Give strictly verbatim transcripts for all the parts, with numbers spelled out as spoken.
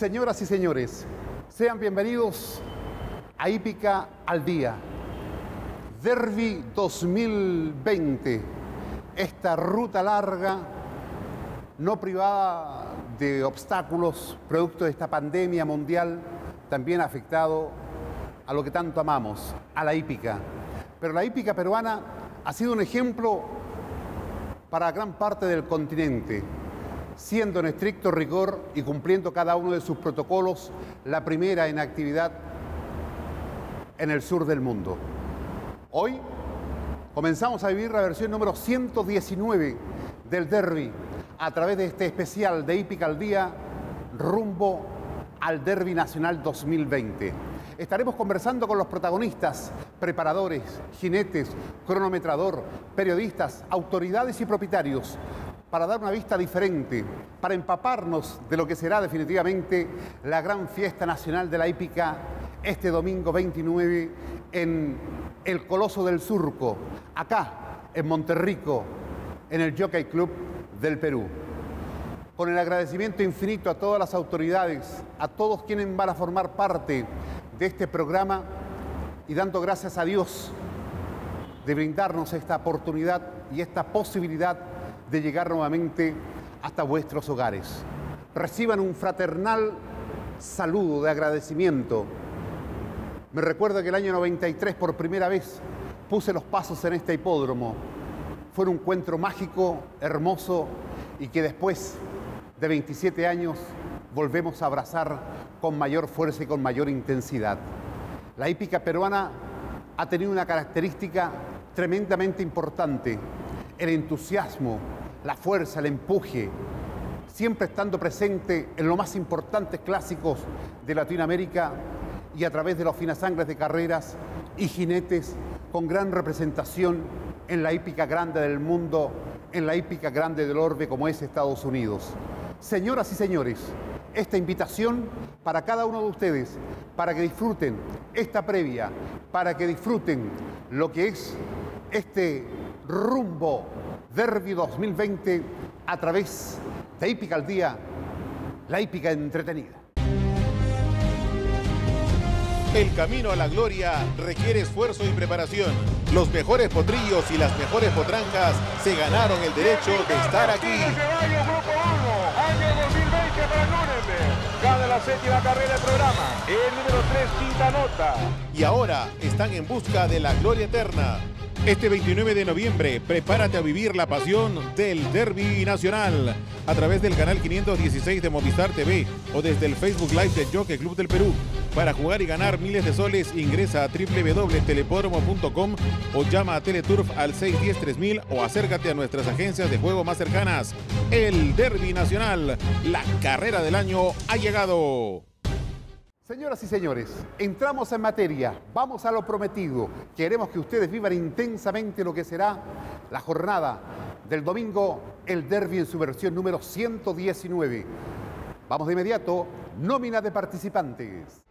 Señoras y señores, sean bienvenidos a Hípica al Día. Derby dos mil veinte, esta ruta larga, no privada de obstáculos, producto de esta pandemia mundial, también ha afectado a lo que tanto amamos, a la hípica. Pero la hípica peruana ha sido un ejemplo para gran parte del continente, siendo en estricto rigor y cumpliendo cada uno de sus protocolos la primera en actividad en el sur del mundo. Hoy comenzamos a vivir la versión número ciento diecinueve del Derby a través de este especial de Hípica al Día rumbo al Derby Nacional dos mil veinte. Estaremos conversando con los protagonistas, preparadores, jinetes, cronometrador, periodistas, autoridades y propietarios para dar una vista diferente, para empaparnos de lo que será definitivamente la gran fiesta nacional de la hípica este domingo veintinueve en el Coloso del Surco, acá en Monterrico, en el Jockey Club del Perú. Con el agradecimiento infinito a todas las autoridades, a todos quienes van a formar parte de este programa y dando gracias a Dios de brindarnos esta oportunidad y esta posibilidad de llegar nuevamente hasta vuestros hogares. Reciban un fraternal saludo de agradecimiento. Me recuerdo que el año noventa y tres por primera vez puse los pasos en este hipódromo. Fue un encuentro mágico, hermoso y que después de veintisiete años volvemos a abrazar con mayor fuerza y con mayor intensidad. La hípica peruana ha tenido una característica tremendamente importante: el entusiasmo, la fuerza, el empuje, siempre estando presente en los más importantes clásicos de Latinoamérica y a través de los finasangres de carreras y jinetes con gran representación en la hípica grande del mundo, en la hípica grande del orbe como es Estados Unidos. Señoras y señores, esta invitación para cada uno de ustedes, para que disfruten esta previa, para que disfruten lo que es este rumbo Derby dos mil veinte a través de Hípica al Día, la hípica entretenida. El camino a la gloria requiere esfuerzo y preparación. Los mejores potrillos y las mejores potrancas se ganaron el derecho de estar aquí. Gana la séptima carrera del programa, el número tres, Quinta Nota. Y ahora están en busca de la gloria eterna. Este veintinueve de noviembre, prepárate a vivir la pasión del Derby Nacional a través del canal quinientos dieciséis de Movistar T V o desde el Facebook Live del Jockey Club del Perú. Para jugar y ganar miles de soles, ingresa a w w w punto telepódromo punto com o llama a Teleturf al seis uno cero, tres mil o acércate a nuestras agencias de juego más cercanas. El Derby Nacional, la carrera del año ha llegado. Señoras y señores, entramos en materia, vamos a lo prometido. Queremos que ustedes vivan intensamente lo que será la jornada del domingo, el Derby en su versión número ciento diecinueve. Vamos de inmediato, nómina de participantes.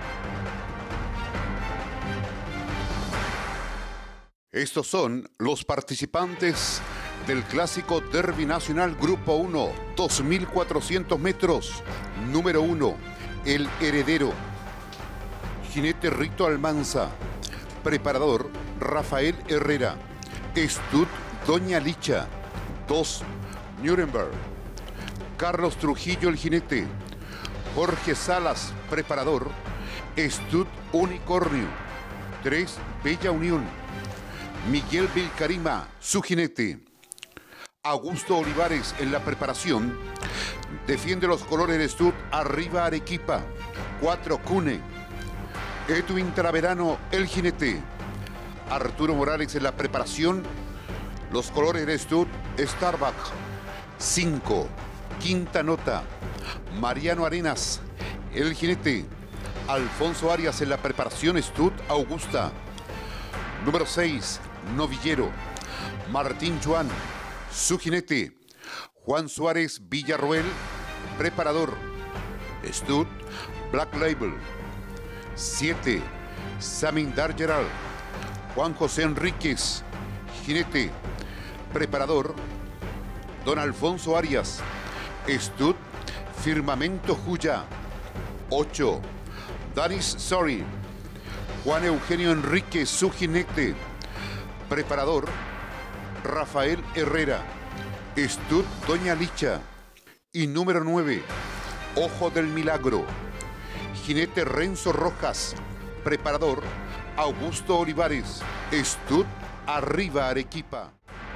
Estos son los participantes del clásico Derby Nacional Grupo uno, dos mil cuatrocientos metros. Número uno, El Heredero. Jinete Rito Almanza. Preparador Rafael Herrera. Estud Doña Licha. dos, Nuremberg. Carlos Trujillo el jinete. Jorge Salas, preparador. Estud Unicornio. tres, Bella Unión. Miguel Vilcarima, su jinete. Augusto Olivares en la preparación. Defiende los colores de Estud Arriba Arequipa. cuatro, Cune. Edwin Traverano, el jinete. Arturo Morales en la preparación. Los colores de Estud Starbuck. cinco, Quinta Nota. Mariano Arenas, el jinete. Alfonso Arias en la preparación Estud Augusta. Número seis, Novillero. Martín Juan, su jinete. Juan Suárez Villarroel, preparador. Estud Black Label. siete, Samindar Gerald. Juan José Enríquez, jinete. Preparador Don Alfonso Arias. Estud Firmamento Juya. ocho. Danis Sorry. Juan Eugenio Enrique, su jinete. Preparador, Rafael Herrera. Stud Doña Licha. Y número nueve, Ojo del Milagro. Jinete Renzo Rojas. Preparador, Augusto Olivares. Stud Arriba Arequipa.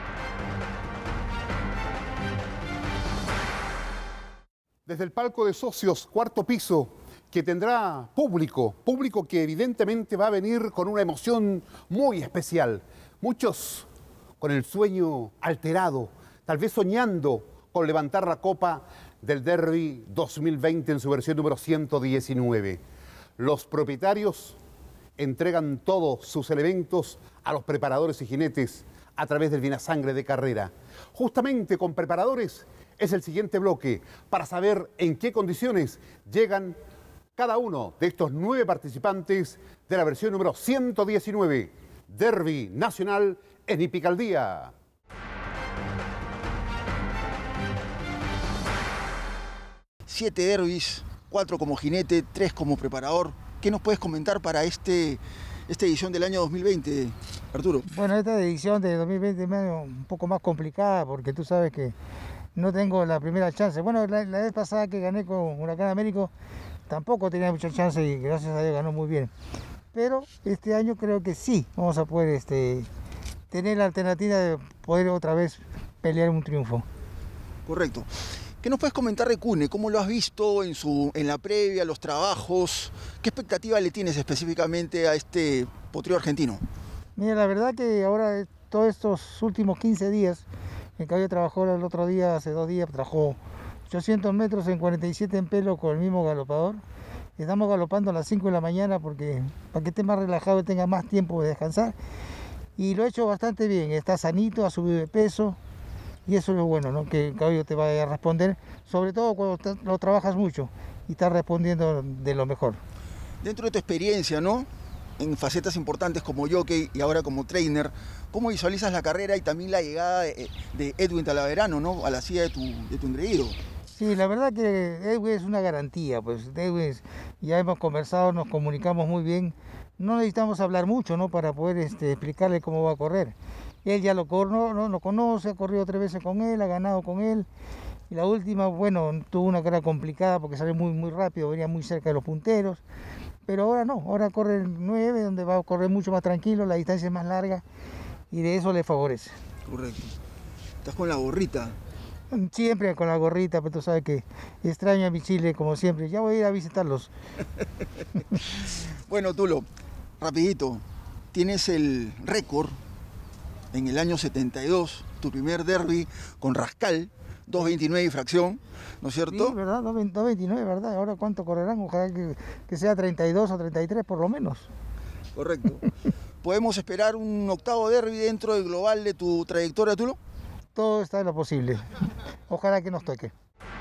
Desde el palco de socios, cuarto piso, que tendrá público, público que evidentemente va a venir con una emoción muy especial. Muchos con el sueño alterado, tal vez soñando con levantar la copa del Derby dos mil veinte en su versión número ciento diecinueve. Los propietarios entregan todos sus elementos a los preparadores y jinetes a través del Vinasangre de carrera. Justamente con preparadores es el siguiente bloque para saber en qué condiciones llegan cada uno de estos nueve participantes de la versión número ciento diecinueve, Derby Nacional en Hípica al Día. Siete derbis, cuatro como jinete, tres como preparador. ¿Qué nos puedes comentar para este, esta edición del año dos mil veinte, Arturo? Bueno, esta edición de dos mil veinte es un poco más complicada porque tú sabes que no tengo la primera chance. Bueno, la, la vez pasada que gané con Huracán Américo tampoco tenía mucha chance y gracias a Dios ganó muy bien. Pero este año creo que sí vamos a poder este, tener la alternativa de poder otra vez pelear un triunfo. Correcto. ¿Qué nos puedes comentar de Cune? ¿Cómo lo has visto en, su, en la previa, los trabajos? ¿Qué expectativa le tienes específicamente a este potrillo argentino? Mira, la verdad que ahora todos estos últimos quince días, el caballo trabajó el otro día, hace dos días, trabajó ochocientos metros en cuarenta y siete en pelo con el mismo galopador. Estamos galopando a las cinco de la mañana porque para que esté más relajado y tenga más tiempo de descansar. Y lo he hecho bastante bien, está sanito, ha subido de peso. Y eso es lo bueno, ¿no? Que el caballo te vaya a responder, sobre todo cuando lo trabajas mucho y estás respondiendo de lo mejor. Dentro de tu experiencia, ¿no? En facetas importantes como jockey y ahora como trainer, ¿cómo visualizas la carrera y también la llegada de, de Edwin Talaverano, ¿no? A la silla de tu, de tu engreído? Sí, la verdad que Edwin es una garantía, pues Edwin ya hemos conversado, nos comunicamos muy bien, no necesitamos hablar mucho, ¿no? Para poder este, explicarle cómo va a correr. Él ya lo, no, no, lo conoce, ha corrido tres veces con él, ha ganado con él. Y la última, bueno, tuvo una carrera complicada porque salió muy, muy rápido, venía muy cerca de los punteros. Pero ahora no, ahora corre el nueve, donde va a correr mucho más tranquilo, la distancia es más larga y de eso le favorece. Correcto. Estás con la gorrita. Siempre con la gorrita, pero tú sabes que extraño a mi Chile como siempre. Ya voy a ir a visitarlos. Bueno, Tulo, rapidito, tienes el récord en el año setenta y dos, tu primer derby con Rascal, dos veintinueve y fracción, ¿no es cierto? Sí, ¿verdad? dos veintinueve, ¿verdad? Ahora ¿cuánto correrán? Ojalá que, que sea treinta y dos o treinta y tres por lo menos. Correcto. ¿Podemos esperar un octavo derby dentro del global de tu trayectoria, Tulo? Todo está en lo posible. Ojalá que nos toque.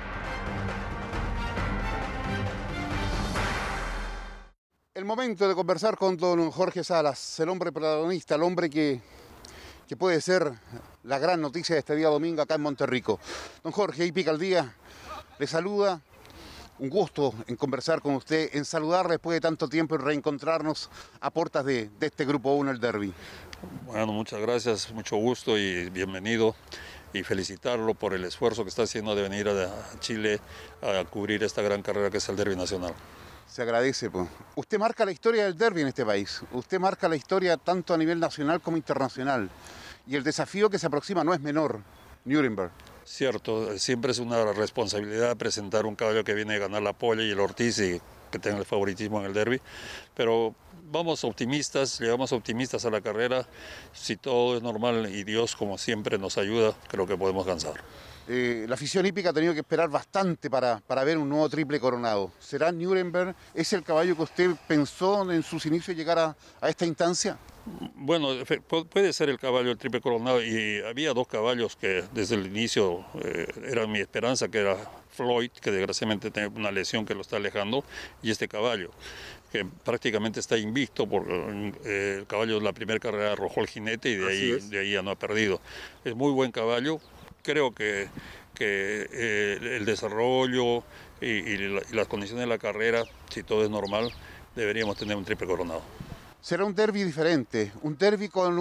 El momento de conversar con don Jorge Salas, el hombre protagonista, el hombre que, que puede ser la gran noticia de este día domingo acá en Monterrico. Don Jorge, Hípica al Día, le saluda. Un gusto en conversar con usted, en saludarle después de tanto tiempo y reencontrarnos a puertas de, de este Grupo uno, el Derby. Bueno, muchas gracias, mucho gusto y bienvenido. Y felicitarlo por el esfuerzo que está haciendo de venir a Chile a cubrir esta gran carrera que es el Derby Nacional. Se agradece, pues. Usted marca la historia del derby en este país. Usted marca la historia tanto a nivel nacional como internacional. Y el desafío que se aproxima no es menor, Nuremberg. Cierto, siempre es una responsabilidad presentar un caballo que viene a ganar la pole y el Ortiz y que tenga el favoritismo en el derby. Pero vamos optimistas, llegamos optimistas a la carrera. Si todo es normal y Dios, como siempre, nos ayuda, creo que podemos ganar. Eh, la afición hípica ha tenido que esperar bastante para, para ver un nuevo triple coronado. ¿Será Nuremberg? ¿Es el caballo que usted pensó en sus inicios llegar a, a esta instancia? Bueno, puede ser el caballo el triple coronado y había dos caballos que desde el inicio eh, eran mi esperanza, que era Floyd, que desgraciadamente tiene una lesión que lo está alejando, y este caballo, que prácticamente está invicto, porque eh, el caballo de la primera carrera arrojó el jinete y de ahí, de ahí ya no ha perdido. Es muy buen caballo. creo que, que eh, el desarrollo y, y, la, y las condiciones de la carrera, si todo es normal, deberíamos tener un triple coronado. Será un derbi diferente, un derbi con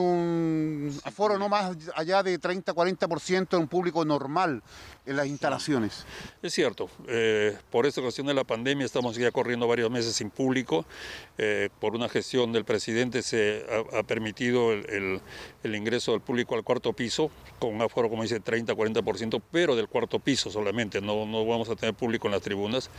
un aforo no más allá de treinta a cuarenta por ciento en un público normal en las instalaciones. Es cierto, eh, por esta cuestión de la pandemia estamos ya corriendo varios meses sin público. Eh, por una gestión del presidente se ha, ha permitido el, el, el ingreso del público al cuarto piso, con un aforo, como dice, treinta a cuarenta por ciento, pero del cuarto piso solamente, no, no vamos a tener público en las tribunas.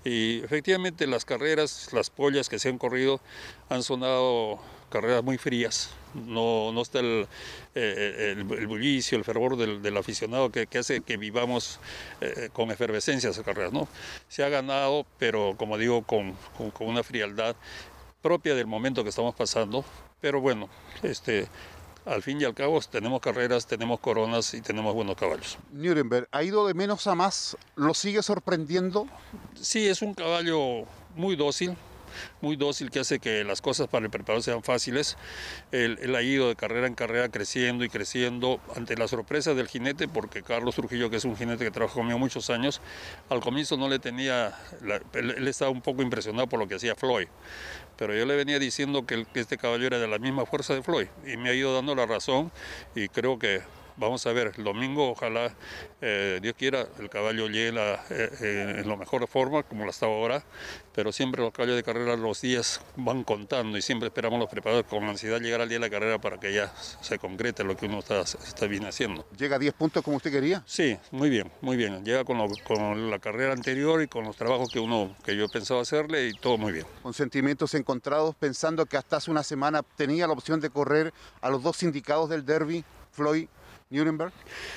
Y efectivamente las carreras, las pollas que se han corrido han sonado carreras muy frías, no, no está el, eh, el, el bullicio, el fervor del, del aficionado que, que hace que vivamos eh, con efervescencia esas carreras, ¿no? Se ha ganado, pero como digo, con, con, con una frialdad propia del momento que estamos pasando, pero bueno, este, al fin y al cabo tenemos carreras, tenemos coronas y tenemos buenos caballos. Nuremberg, ¿ha ido de menos a más? ¿Lo sigue sorprendiendo? Sí, es un caballo muy dócil, muy dócil, que hace que las cosas para el preparador sean fáciles. Él, él ha ido de carrera en carrera creciendo y creciendo ante la sorpresa del jinete, porque Carlos Trujillo, que es un jinete que trabajó conmigo muchos años, al comienzo no le tenía, la, él, él estaba un poco impresionado por lo que hacía Floyd, pero yo le venía diciendo que, el, que este caballo era de la misma fuerza de Floyd y me ha ido dando la razón, y creo que vamos a ver, el domingo ojalá, eh, Dios quiera, el caballo llegue la, eh, en la mejor forma, como la estaba ahora, pero siempre los caballos de carrera los días van contando y siempre esperamos los preparadores con ansiedad llegar al día de la carrera para que ya se concrete lo que uno está, está bien haciendo. ¿Llega a diez puntos como usted quería? Sí, muy bien, muy bien. Llega con, lo, con la carrera anterior y con los trabajos que, uno, que yo pensaba hacerle y todo muy bien. Con sentimientos encontrados, pensando que hasta hace una semana tenía la opción de correr a los dos sindicados del derbi, Floyd, Nuremberg.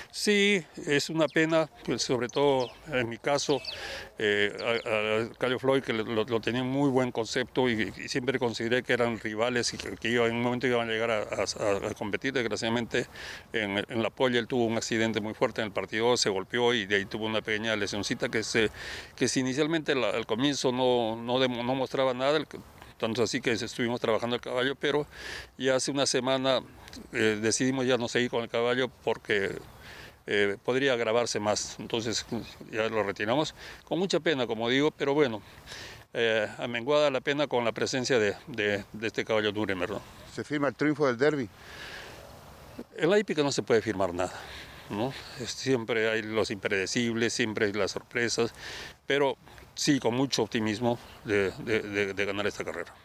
Sí, es una pena, pues, sobre todo en mi caso, eh, a, a Cayo Floyd, que lo, lo tenía muy buen concepto y, y siempre consideré que eran rivales y que, que iba, en un momento iban a llegar a, a, a competir. Desgraciadamente en, en la polla él tuvo un accidente muy fuerte en el partido, se golpeó y de ahí tuvo una pequeña lesioncita que, se, que si inicialmente la, al comienzo no, no, de, no mostraba nada, el, tanto así que estuvimos trabajando el caballo, pero ya hace una semana eh, decidimos ya no seguir con el caballo porque eh, podría agravarse más, entonces ya lo retiramos, con mucha pena, como digo, pero bueno, eh, amenguada la pena con la presencia de, de, de este caballo Nuremberg, ¿no? ¿Se firma el triunfo del derbi? En la hípica no se puede firmar nada, ¿no? Siempre hay los impredecibles, siempre hay las sorpresas, pero sí, con mucho optimismo de, de, de, de ganar esta carrera.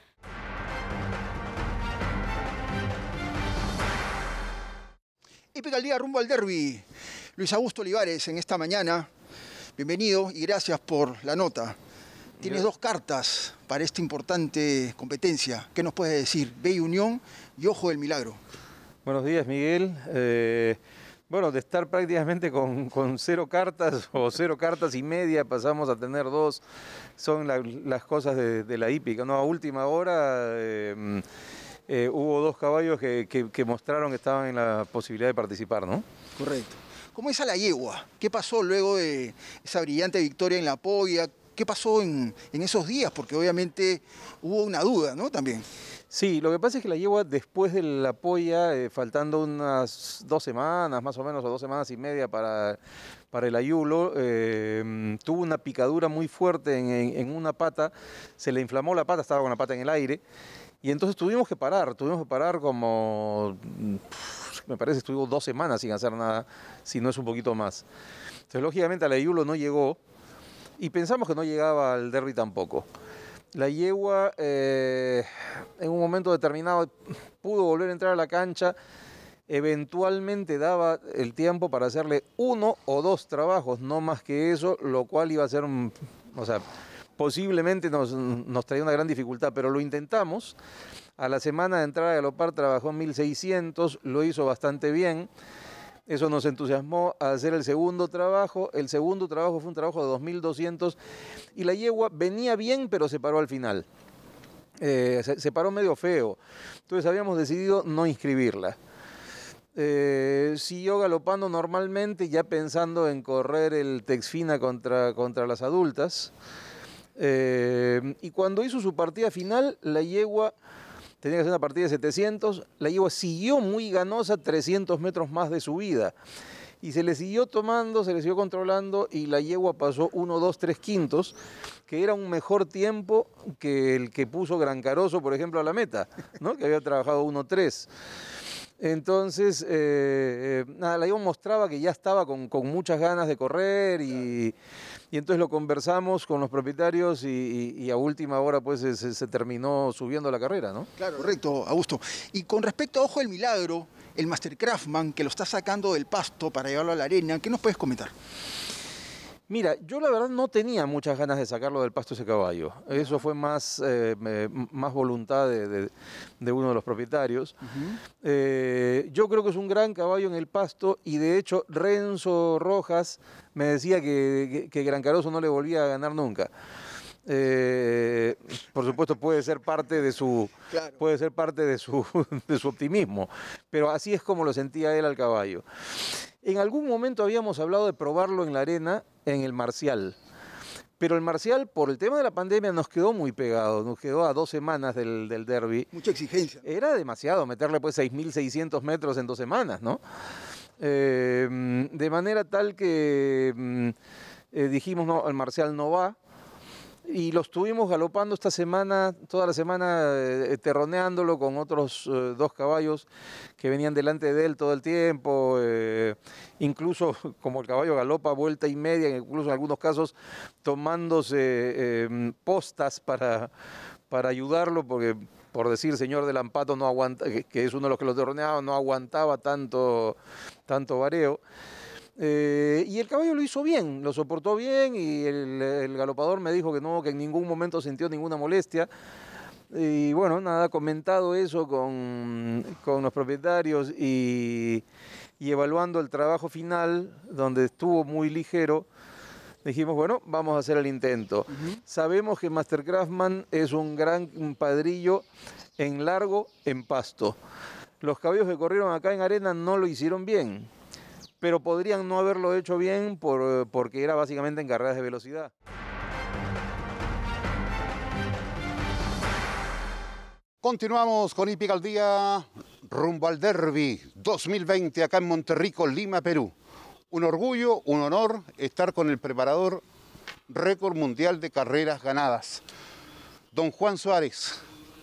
Hípica al día rumbo al derbi. Luis Augusto Olivares en esta mañana. Bienvenido y gracias por la nota. Tienes dos cartas para esta importante competencia. ¿Qué nos puedes decir? Bella Unión y Ojo del Milagro. Buenos días, Miguel. Eh, bueno, de estar prácticamente con, con cero cartas o cero cartas y media pasamos a tener dos. Son la, las cosas de, de la hípica, ¿no? A última hora eh, eh, hubo dos caballos que, que, que mostraron que estaban en la posibilidad de participar, ¿no? Correcto. ¿Cómo es a la yegua? ¿Qué pasó luego de esa brillante victoria en la polla? ¿Qué pasó en, en esos días? Porque obviamente hubo una duda, ¿no? También. Sí, lo que pasa es que la yegua después de la polla, eh, faltando unas dos semanas más o menos, o dos semanas y media para, para el ayulo, eh, tuvo una picadura muy fuerte en, en, en una pata, se le inflamó la pata, estaba con la pata en el aire, y entonces tuvimos que parar, tuvimos que parar como, me parece, estuvimos dos semanas sin hacer nada, si no es un poquito más. Entonces, lógicamente, al ayulo no llegó, y pensamos que no llegaba al derbi tampoco. La yegua eh, en un momento determinado pudo volver a entrar a la cancha, eventualmente daba el tiempo para hacerle uno o dos trabajos, no más que eso, lo cual iba a ser, un, o sea, posiblemente nos, nos traía una gran dificultad, pero lo intentamos. A la semana de entrar a galopar trabajó mil seiscientos, lo hizo bastante bien. Eso nos entusiasmó a hacer el segundo trabajo. El segundo trabajo fue un trabajo de dos mil doscientos y la yegua venía bien, pero se paró al final. Eh, se, se paró medio feo. Entonces habíamos decidido no inscribirla. Eh, siguió galopando normalmente, ya pensando en correr el Texfina contra, contra las adultas. Eh, y cuando hizo su partida final, la yegua tenía que hacer una partida de setecientos, la yegua siguió muy ganosa, trescientos metros más de subida. y se le siguió tomando, se le siguió controlando y la yegua pasó uno, dos, tres quintos, que era un mejor tiempo que el que puso Gran Caroso, por ejemplo, a la meta, ¿no? Que había trabajado uno tres. Entonces, eh, eh, nada, la yegua mostraba que ya estaba con, con muchas ganas de correr y, y entonces lo conversamos con los propietarios y, y, y a última hora pues se, se terminó subiendo la carrera, ¿no? Claro, correcto, Augusto. Y con respecto a Ojo del Milagro, el Master Craftman que lo está sacando del pasto para llevarlo a la arena, ¿qué nos puedes comentar? Mira, yo la verdad no tenía muchas ganas de sacarlo del pasto ese caballo. Eso fue más, eh, más voluntad de, de, de uno de los propietarios. Uh-huh. eh, yo creo que es un gran caballo en el pasto y de hecho Renzo Rojas me decía que, que, que Gran Caroso no le volvía a ganar nunca. Eh, por supuesto puede ser parte de su claro. puede ser parte de su, de su optimismo, pero así es como lo sentía él al caballo. En algún momento habíamos hablado de probarlo en la arena en el Marcial, pero el Marcial por el tema de la pandemia nos quedó muy pegado, nos quedó a dos semanas del, del derby. Mucha exigencia. Era demasiado meterle pues seis mil seiscientos metros en dos semanas, ¿no? Eh, de manera tal que eh, dijimos, no, el Marcial no va. Y lo estuvimos galopando esta semana, toda la semana eh, terroneándolo con otros eh, dos caballos que venían delante de él todo el tiempo, eh, incluso como el caballo galopa vuelta y media, incluso en algunos casos tomándose eh, postas para, para ayudarlo, porque por decir señor del Ampato no aguanta, que, que es uno de los que lo terroneaba, no aguantaba tanto, tanto vareo. Eh, y el caballo lo hizo bien, lo soportó bien y el, el galopador me dijo que no, que en ningún momento sintió ninguna molestia. Y bueno, nada, comentado eso con, con los propietarios y, y evaluando el trabajo final, donde estuvo muy ligero, dijimos, bueno, vamos a hacer el intento. Uh-huh. Sabemos que Master Craftman es un gran padrillo en largo, en pasto. Los caballos que corrieron acá en arena no lo hicieron bien, pero podrían no haberlo hecho bien por, porque era básicamente en carreras de velocidad. Continuamos con Hípica al Día, rumbo al Derby dos mil veinte acá en Monterrico, Lima, Perú. Un orgullo, un honor estar con el preparador récord mundial de carreras ganadas, don Juan Suárez,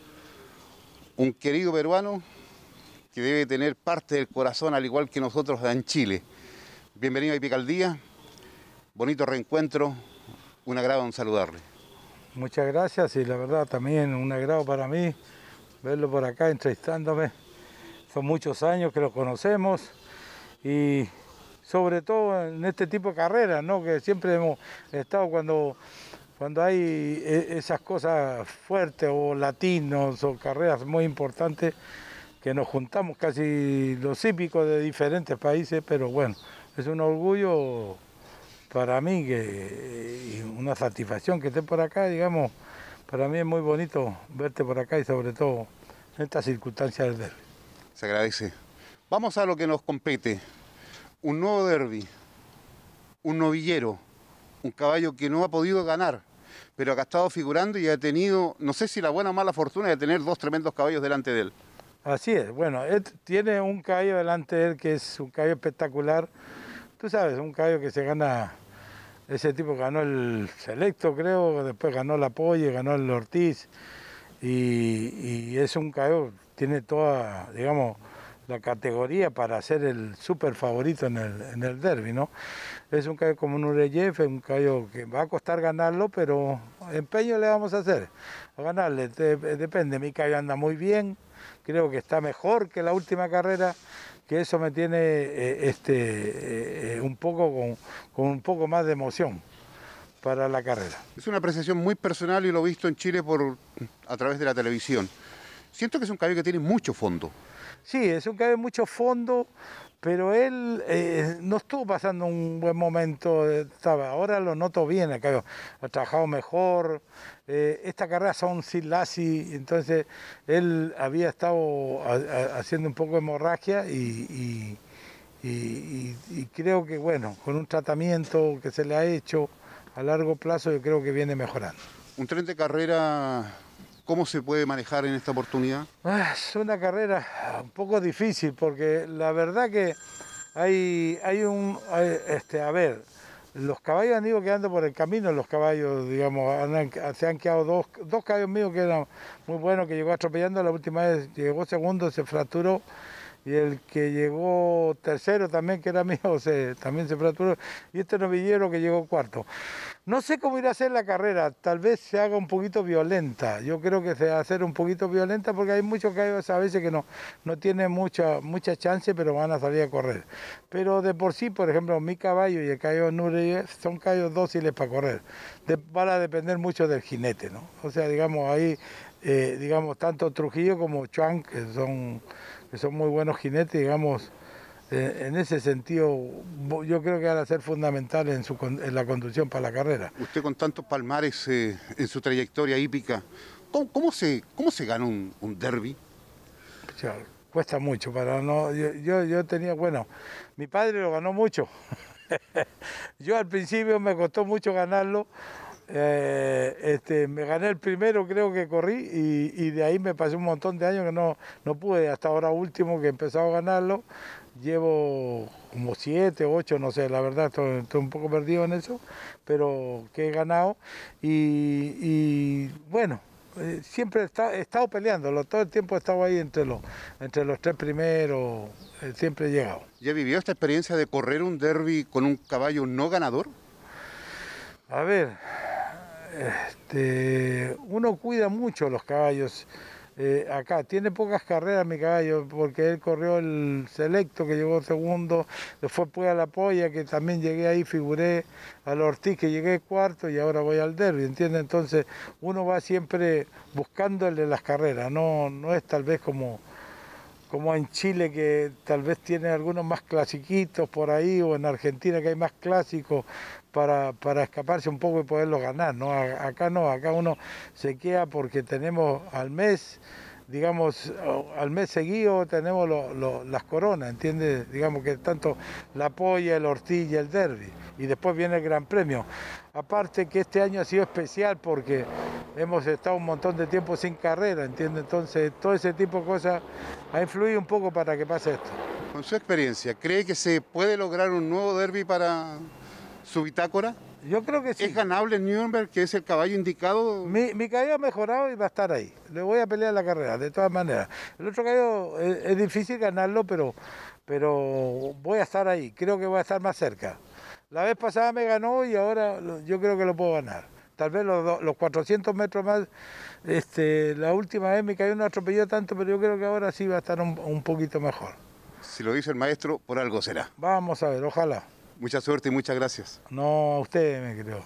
un querido peruano que debe tener parte del corazón al igual que nosotros en Chile. Bienvenido a Hípica al Día, bonito reencuentro, un agrado en saludarle. Muchas gracias y la verdad también un agrado para mí verlo por acá entrevistándome. Son muchos años que lo conocemos y sobre todo en este tipo de carreras, ¿no? Que siempre hemos estado cuando, cuando hay esas cosas fuertes o latinos o carreras muy importantes, que nos juntamos casi los hípicos de diferentes países, pero bueno, es un orgullo para mí que, y una satisfacción que esté por acá, digamos, para mí es muy bonito verte por acá y sobre todo en estas circunstancias del derby. Se agradece. Vamos a lo que nos compete. Un nuevo derby, un novillero, un caballo que no ha podido ganar, pero que ha estado figurando y ha tenido, no sé si la buena o mala fortuna de tener dos tremendos caballos delante de él. Así es, bueno, él tiene un caballo delante de él que es un caballo espectacular. Tú sabes, un caballo que se gana, ese tipo ganó el Selecto, creo, después ganó la Polle, ganó el Ortiz, y, y es un caballo, tiene toda, digamos, la categoría para ser el súper favorito en el, en el derby, ¿no? Es un caballo como un Ureyev, un caballo que va a costar ganarlo, pero empeño le vamos a hacer, a ganarle, de, depende, mi caballo anda muy bien, creo que está mejor que la última carrera, que eso me tiene eh, este, eh, un poco con, con un poco más de emoción para la carrera. Es una apreciación muy personal y lo he visto en Chile por, a través de la televisión. Siento que es un caballo que tiene mucho fondo. Sí, es un caballo de mucho fondo, pero él eh, no estuvo pasando un buen momento, estaba, ahora lo noto bien, el caballo ha trabajado mejor, eh, esta carrera son sin Lassi, entonces él había estado a, a, haciendo un poco de hemorragia y, y, y, y creo que bueno, con un tratamiento que se le ha hecho a largo plazo yo creo que viene mejorando. Un tren de carrera, ¿cómo se puede manejar en esta oportunidad? Es una carrera un poco difícil porque la verdad que hay, hay un, hay, este, a ver, los caballos han ido quedando por el camino, los caballos, digamos, han, se han quedado dos, dos caballos míos que eran muy buenos, que llegó atropellando, la última vez llegó segundo, se fracturó, y el que llegó tercero también, que era mío, se, también se fracturó, y este novillero que llegó cuarto. No sé cómo irá a ser la carrera, tal vez se haga un poquito violenta, yo creo que se va a hacer un poquito violenta porque hay muchos caballos a veces que no, no tienen mucha, mucha chance, pero van a salir a correr. Pero de por sí, por ejemplo, mi caballo y el caballo Nure son caballos dóciles para correr, de, van a depender mucho del jinete, ¿no? O sea, digamos, ahí, eh, digamos, tanto Trujillo como Chuan, que son, que son muy buenos jinetes, digamos, en ese sentido, yo creo que van a ser fundamentales en, su, en la conducción para la carrera. Usted con tantos palmares eh, en su trayectoria hípica, ¿cómo, cómo, se, cómo se gana un, un derby? O sea, cuesta mucho, para no, yo, yo, yo tenía, bueno, mi padre lo ganó mucho. Yo al principio me costó mucho ganarlo. Eh, este, me gané el primero, creo que corrí, y, y de ahí me pasé un montón de años que no, no pude, hasta ahora último que he empezado a ganarlo. Llevo como siete, ocho, no sé, la verdad estoy, estoy un poco perdido en eso, pero que he ganado y, y bueno, eh, siempre he estado, he estado peleándolo, todo el tiempo he estado ahí entre los, entre los tres primeros, eh, siempre he llegado. ¿Ya vivió esta experiencia de correr un derby con un caballo no ganador? A ver, este, uno cuida mucho los caballos. Eh, acá tiene pocas carreras mi caballo porque él corrió el selecto que llegó segundo, después fue a la polla que también llegué ahí, figuré al Ortiz que llegué cuarto y ahora voy al derby, ¿entiendes? Entonces uno va siempre buscándole las carreras, no, no es tal vez como, como en Chile que tal vez tiene algunos más clasiquitos por ahí o en Argentina que hay más clásicos para, para escaparse un poco y poderlos ganar, ¿no? Acá no, acá uno se queda porque tenemos al mes, digamos, al mes seguido tenemos lo, lo, las coronas, ¿entiendes? Digamos que tanto la polla, el Ortiz y el derby, y después viene el Gran Premio. Aparte que este año ha sido especial porque hemos estado un montón de tiempo sin carrera, ¿entiendes? Entonces todo ese tipo de cosas ha influido un poco para que pase esto. Con su experiencia, ¿cree que se puede lograr un nuevo derby para su bitácora? Yo creo que sí. ¿Es ganable el Nürburgring, que es el caballo indicado? Mi, mi caballo ha mejorado y va a estar ahí. Le voy a pelear la carrera, de todas maneras. El otro caballo es, es difícil ganarlo, pero, pero voy a estar ahí. Creo que voy a estar más cerca. La vez pasada me ganó y ahora yo creo que lo puedo ganar. Tal vez los, los cuatrocientos metros más, este, la última vez mi caballo no atropelló tanto, pero yo creo que ahora sí va a estar un, un poquito mejor. Si lo dice el maestro, por algo será. Vamos a ver, ojalá. Mucha suerte y muchas gracias. No, a usted me creo.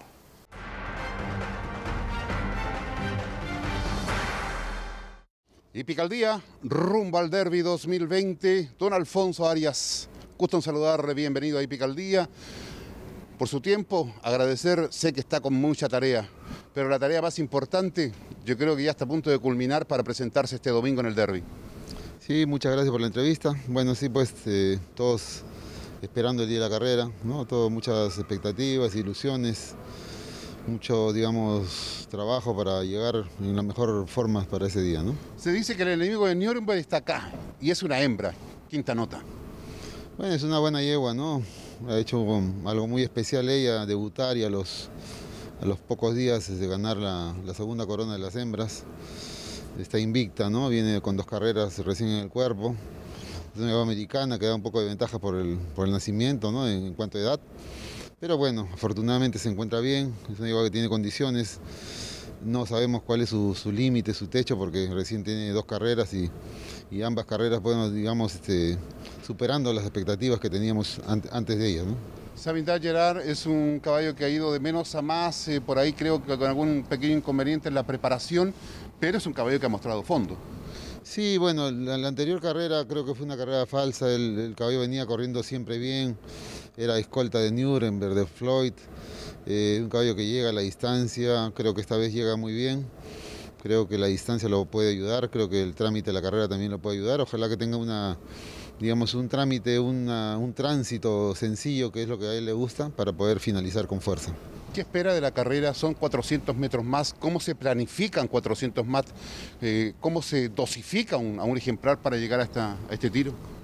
Hípica al día, rumbo al Derby dos mil veinte. Don Alfonso Arias, gusto en saludarle, bienvenido a Hípica al día. Por su tiempo, agradecer, sé que está con mucha tarea, pero la tarea más importante, yo creo que ya está a punto de culminar para presentarse este domingo en el Derby. Sí, muchas gracias por la entrevista. Bueno, sí, pues eh, todos esperando el día de la carrera, ¿no? Todo, muchas expectativas, ilusiones, mucho, digamos, trabajo para llegar en la mejor forma para ese día, ¿no? Se dice que el enemigo de Nürburgring está acá, y es una hembra, quinta nota. Bueno, es una buena yegua, ¿no? Ha hecho algo muy especial ella, debutar y a los, a los pocos días de ganar la, la segunda corona de las hembras. Está invicta, ¿no? Viene con dos carreras recién en el cuerpo. Es una yegua americana que da un poco de ventaja por el, por el nacimiento, ¿no? En, en cuanto a edad. Pero bueno, afortunadamente se encuentra bien. Es una yegua que tiene condiciones. No sabemos cuál es su, su límite, su techo, porque recién tiene dos carreras y, y ambas carreras, bueno, digamos, este, superando las expectativas que teníamos an antes de ellas, ¿no? Sabindad Gerard es un caballo que ha ido de menos a más, eh, por ahí creo que con algún pequeño inconveniente en la preparación, pero es un caballo que ha mostrado fondo. Sí, bueno, la, la anterior carrera creo que fue una carrera falsa, el, el caballo venía corriendo siempre bien, era escolta de Nuremberg, de Floyd, eh, un caballo que llega a la distancia, creo que esta vez llega muy bien, creo que la distancia lo puede ayudar, creo que el trámite de la carrera también lo puede ayudar, ojalá que tenga una, digamos, un trámite, una, un tránsito sencillo, que es lo que a él le gusta, para poder finalizar con fuerza. ¿Qué espera de la carrera? Son cuatrocientos metros más. ¿Cómo se planifican cuatrocientos más? Eh, ¿Cómo se dosifica un, a un ejemplar para llegar a, esta, a este tiro?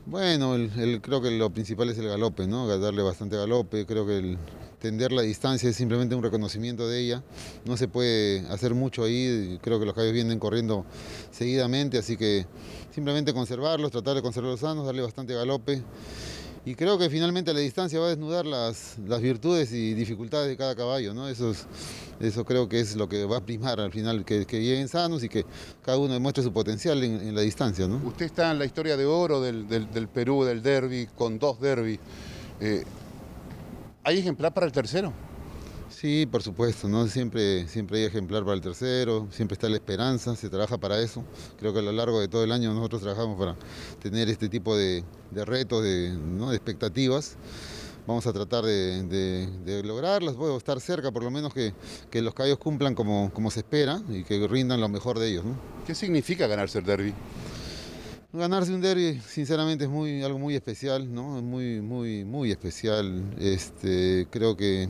Bueno, el, el, creo que lo principal es el galope, ¿no? Darle bastante galope. Creo que el tender la distancia es simplemente un reconocimiento de ella. No se puede hacer mucho ahí. Creo que los caballos vienen corriendo seguidamente, así que simplemente conservarlos, tratar de conservarlos sanos, darle bastante galope. Y creo que finalmente la distancia va a desnudar las, las virtudes y dificultades de cada caballo, ¿no? Eso, es, eso creo que es lo que va a primar al final, que, que lleguen sanos y que cada uno demuestre su potencial en, en la distancia, ¿no? Usted está en la historia de oro del, del, del Perú, del derby, con dos derbis. Eh, ¿Hay ejemplar para el tercero? Sí, por supuesto, ¿no? Siempre, siempre hay ejemplar para el tercero, siempre está la esperanza, se trabaja para eso. Creo que a lo largo de todo el año nosotros trabajamos para tener este tipo de, de retos, de, ¿no? de expectativas. Vamos a tratar de, de, de lograrlas, bueno, estar cerca, por lo menos que, que los caballos cumplan como, como se espera y que rindan lo mejor de ellos, ¿no? ¿Qué significa ganarse el derby? Ganarse un derby, sinceramente, es muy, algo muy especial, ¿no? Muy, muy, muy especial. Este, creo que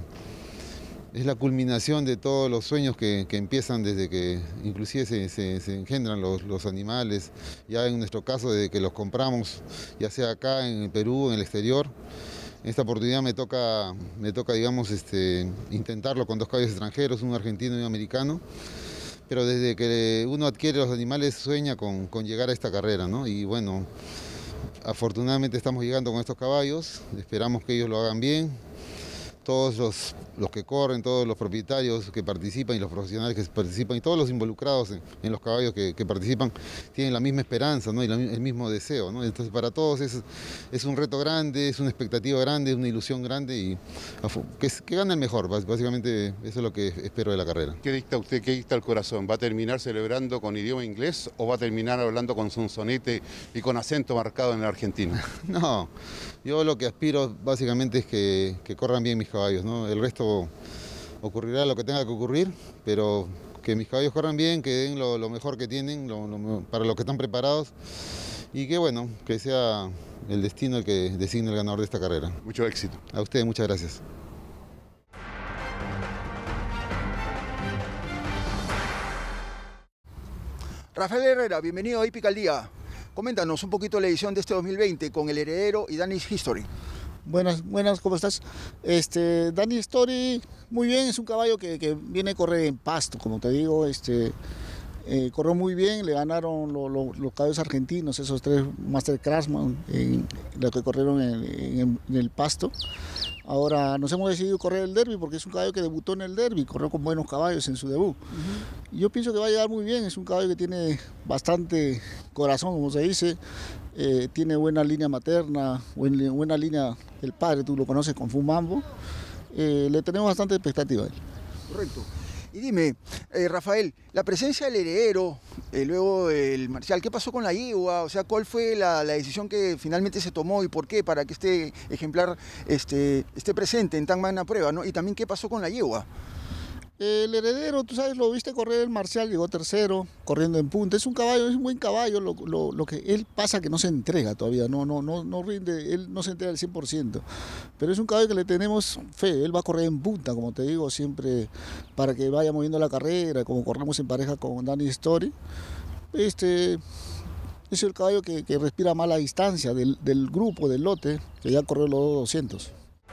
es la culminación de todos los sueños que, que empiezan desde que inclusive se, se, se engendran los, los animales, ya en nuestro caso desde que los compramos, ya sea acá en el Perú, en el exterior. En esta oportunidad me toca, me toca digamos, este, intentarlo con dos caballos extranjeros, un argentino y un americano. Pero desde que uno adquiere los animales sueña con, con llegar a esta carrera, ¿no? Y bueno, afortunadamente estamos llegando con estos caballos, esperamos que ellos lo hagan bien. Todos los, los que corren, todos los propietarios que participan y los profesionales que participan y todos los involucrados en, en los caballos que, que participan tienen la misma esperanza, ¿no? Y la, el mismo deseo, ¿no? Entonces para todos es, es un reto grande, es una expectativa grande, es una ilusión grande y que, que gane el mejor, básicamente eso es lo que espero de la carrera. ¿Qué dicta usted, qué dicta el corazón? ¿Va a terminar celebrando con idioma inglés o va a terminar hablando con sonsonete y con acento marcado en el argentino? No, yo lo que aspiro básicamente es que, que corran bien mis caballos, ¿no? El resto ocurrirá lo que tenga que ocurrir, pero que mis caballos corran bien, que den lo, lo mejor que tienen, lo, lo, para lo que están preparados y que bueno, que sea el destino el que designe el ganador de esta carrera. Mucho éxito. A ustedes, muchas gracias. Rafael Herrera, bienvenido a Hípica al Día. Coméntanos un poquito la edición de este dos mil veinte con el heredero y Danny's History. Buenas, buenas, ¿cómo estás? Este, Danny Story, muy bien, es un caballo que, que viene a correr en pasto, como te digo, este, eh, corrió muy bien, le ganaron lo, lo, los caballos argentinos, esos tres Master Craftsman, en, los que corrieron en, en, en el pasto. Ahora nos hemos decidido correr el derby porque es un caballo que debutó en el derby, corrió con buenos caballos en su debut. Uh-huh. Yo pienso que va a llegar muy bien, es un caballo que tiene bastante corazón, como se dice, eh, tiene buena línea materna, buena, buena línea del padre, tú lo conoces con Fumambo, eh, le tenemos bastante expectativa a él. Correcto. Y dime, eh, Rafael, la presencia del heredero, eh, luego el Marcial, ¿qué pasó con la yegua? O sea, ¿cuál fue la, la decisión que finalmente se tomó y por qué para que este ejemplar este, esté presente en tan magna prueba, ¿no? Y también, ¿qué pasó con la yegua? El heredero, tú sabes, lo viste correr el Marcial, llegó tercero, corriendo en punta. Es un caballo, es un buen caballo, lo, lo, lo que él pasa que no se entrega todavía, no, no, no, no rinde, él no se entrega al cien por ciento. Pero es un caballo que le tenemos fe, él va a correr en punta, como te digo, siempre para que vaya moviendo la carrera, como corremos en pareja con Danny Story. Este, es el caballo que, que respira más la distancia del, del grupo, del lote, que ya corrió los doscientos.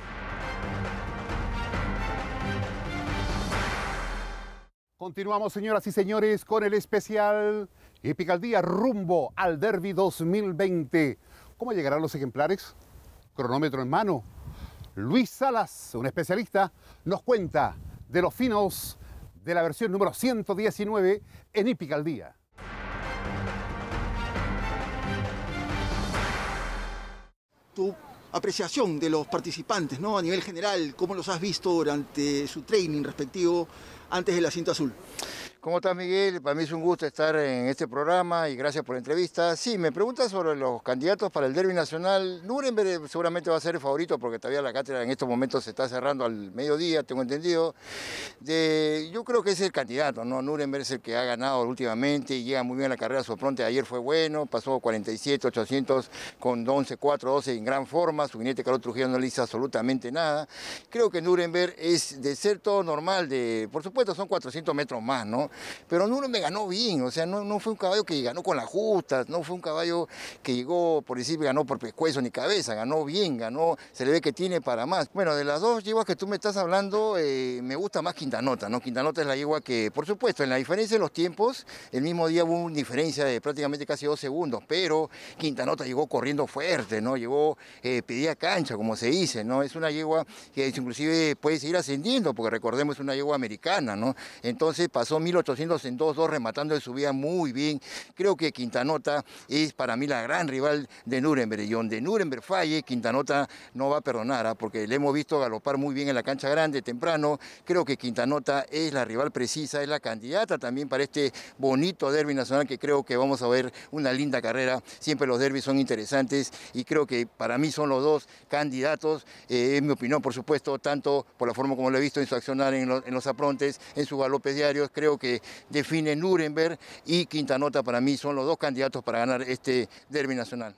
Continuamos, señoras y señores, con el especial Hípica al Día rumbo al Derby dos mil veinte. ¿Cómo llegarán los ejemplares? Cronómetro en mano. Luis Salas, un especialista, nos cuenta de los finos de la versión número ciento diecinueve en Hípica al Día. Tu apreciación de los participantes, ¿no? A nivel general, ¿cómo los has visto durante su training respectivo antes de la cinta azul? ¿Cómo estás, Miguel? Para mí es un gusto estar en este programa y gracias por la entrevista. Sí, me preguntas sobre los candidatos para el Derby Nacional. Nuremberg seguramente va a ser el favorito porque todavía la cátedra en estos momentos se está cerrando al mediodía, tengo entendido. De, yo creo que es el candidato, ¿no? Nuremberg es el que ha ganado últimamente y llega muy bien a la carrera. Su pronte ayer fue bueno, pasó cuarenta y siete, ochocientos con once, cuatro, doce en gran forma. Su jinete Carlos Trujillo no le hizo absolutamente nada. Creo que Nuremberg es de ser todo normal, de, por supuesto, supuesto son cuatrocientos metros más, ¿no? Pero Nuremberg ganó bien, o sea, no, no fue un caballo que ganó con las justas, no fue un caballo que llegó, por decir, ganó por pescuezo ni cabeza, ganó bien, ganó, se le ve que tiene para más. Bueno, de las dos yeguas que tú me estás hablando, eh, me gusta más Quintanota, ¿no? Quintanota es la yegua que, por supuesto, en la diferencia de los tiempos, el mismo día hubo una diferencia de prácticamente casi dos segundos, pero Quintanota llegó corriendo fuerte, ¿no? Llegó, eh, pedía cancha, como se dice, ¿no? Es una yegua que inclusive puede seguir ascendiendo, porque recordemos es una yegua americana, ¿no? Entonces pasó mil ochocientos en dos dos rematando de subida muy bien. Creo que Quintanota es para mí la gran rival de Nuremberg, y donde Nuremberg falle, Quintanota no va a perdonar, ¿eh? Porque le hemos visto galopar muy bien en la cancha grande temprano. Creo que Quintanota es la rival precisa, es la candidata también para este bonito derbi nacional, que creo que vamos a ver una linda carrera. Siempre los derbis son interesantes y creo que para mí son los dos candidatos, eh, en mi opinión, por supuesto, tanto por la forma como lo he visto en su accionar en los, en los aprontes, en sus galopes diarios. Creo que define Nuremberg y Quintanota, para mí son los dos candidatos para ganar este derbi nacional.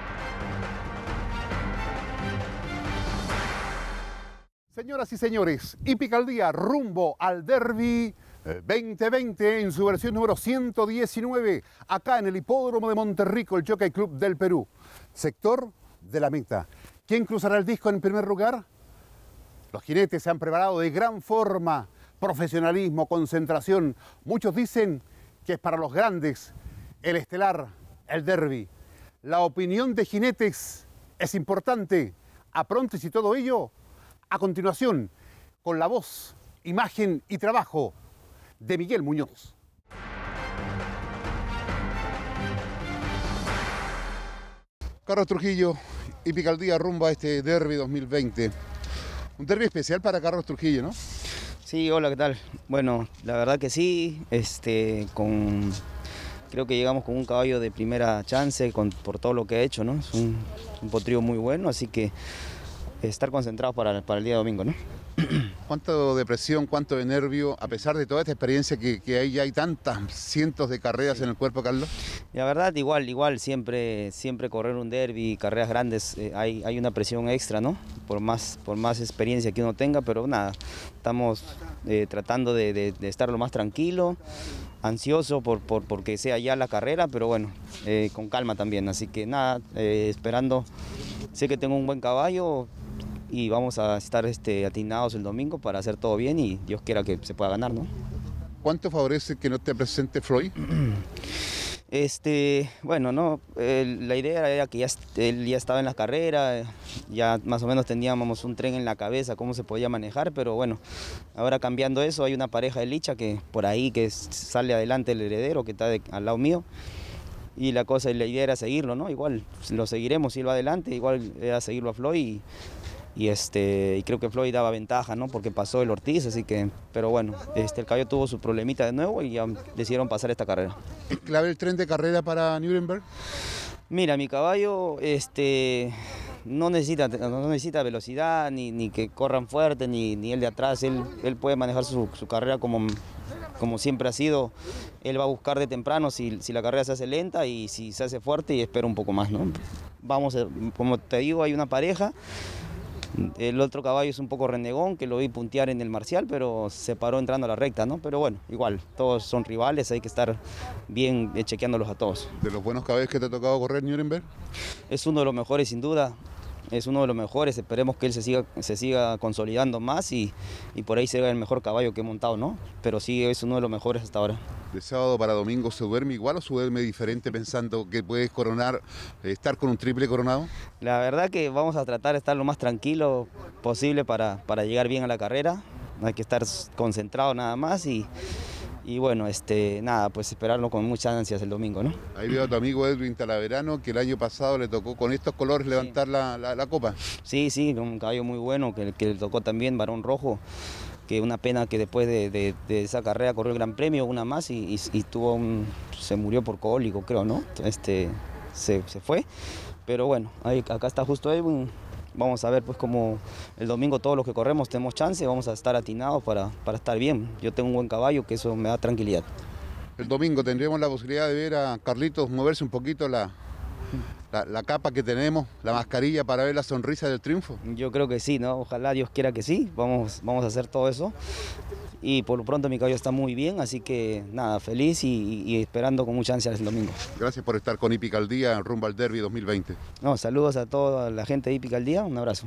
Señoras y señores, Hípica al Día rumbo al Derbi veinte veinte en su versión número ciento diecinueve, acá en el Hipódromo de Monterrico, el Jockey Club del Perú. Sector de la meta. ¿Quién cruzará el disco en primer lugar? Los jinetes se han preparado de gran forma, profesionalismo, concentración. Muchos dicen que es para los grandes el estelar, el derbi. La opinión de jinetes es importante. Aprontes y todo ello, a continuación, con la voz, imagen y trabajo de Miguel Muñoz. Carlos Trujillo, Hípica al Día rumbo a este derbi dos mil veinte. Un derbi especial para Carlos Trujillo, ¿no? Sí, hola, ¿qué tal? Bueno, la verdad que sí, este, con, creo que llegamos con un caballo de primera chance con, por todo lo que ha hecho, ¿no? Es un, un potrillo muy bueno, así que estar concentrados para, para el día domingo, ¿no? ¿Cuánto de presión, cuánto de nervio, a pesar de toda esta experiencia que, que hay, ya hay tantas cientos de carreras sí. en el cuerpo, Carlos? La verdad, igual, igual, siempre, siempre correr un derbi, carreras grandes, eh, hay, hay una presión extra, ¿no? Por más, por más experiencia que uno tenga, pero nada, estamos eh, tratando de, de, de estar lo más tranquilo, ansioso por, por porque sea ya la carrera, pero bueno, eh, con calma también, así que nada, eh, esperando, sé que tengo un buen caballo, y vamos a estar este, atinados el domingo para hacer todo bien y Dios quiera que se pueda ganar, ¿no? ¿Cuánto favorece que no te presente Floyd? Este, bueno, no, eh, la idea era que ya, él ya estaba en la carrera, ya más o menos teníamos un tren en la cabeza, cómo se podía manejar, pero bueno, ahora cambiando eso, hay una pareja de Licha que por ahí que sale adelante el heredero que está de, al lado mío. Y la cosa, la idea era seguirlo, ¿no? Igual lo seguiremos, si él va adelante, igual era seguirlo a Floyd y, y, este, y creo que Floyd daba ventaja, ¿no? Porque pasó el Ortiz, así que, pero bueno, este, el caballo tuvo su problemita de nuevo y ya decidieron pasar esta carrera. ¿Es clave el tren de carrera para Nuremberg? Mira, mi caballo este, no, necesita, no necesita velocidad, ni, ni que corran fuerte, ni, ni el de atrás, él, él puede manejar su, su carrera como... como siempre ha sido, él va a buscar de temprano si, si la carrera se hace lenta y si se hace fuerte y espera un poco más, ¿no? Vamos, a, como te digo, hay una pareja, el otro caballo es un poco renegón, que lo vi puntear en el Marcial, pero se paró entrando a la recta, ¿no? Pero bueno, igual, todos son rivales, hay que estar bien chequeándolos a todos. ¿De los buenos caballos que te ha tocado correr Nuremberg? Es uno de los mejores sin duda. Es uno de los mejores, esperemos que él se siga, se siga consolidando más y, y por ahí sea el mejor caballo que he montado, ¿no? Pero sí, es uno de los mejores hasta ahora. ¿De sábado para domingo se duerme igual o se duerme diferente pensando que puedes coronar, estar con un triple coronado? La verdad que vamos a tratar de estar lo más tranquilo posible para, para llegar bien a la carrera. Hay que estar concentrado nada más y... Y bueno, este, nada, pues esperarlo con muchas ansias el domingo, ¿no? Ahí veo a tu amigo Edwin Talaverano, que el año pasado le tocó con estos colores sí. levantar la, la, la copa. Sí, sí, un caballo muy bueno, que, que le tocó también, Barón Rojo, que una pena que después de, de, de esa carrera corrió el Gran Premio, una más, y, y, y tuvo un, se murió por cólico, creo, ¿no? Este, se, se fue, pero bueno, ahí, acá está justo Edwin. Vamos a ver pues como el domingo todos los que corremos tenemos chance, vamos a estar atinados para, para estar bien. Yo tengo un buen caballo, que eso me da tranquilidad. El domingo tendremos la posibilidad de ver a Carlitos moverse un poquito la, la, la capa que tenemos, la mascarilla, para ver la sonrisa del triunfo. Yo creo que sí, ¿no? Ojalá Dios quiera que sí, vamos, vamos a hacer todo eso. y por lo pronto mi caballo está muy bien, así que nada, feliz y, y esperando con mucha ansia el domingo. Gracias por estar con Hípica al Día rumbo al Derby dos mil veinte. No, saludos a toda la gente de Hípica al Día, un abrazo.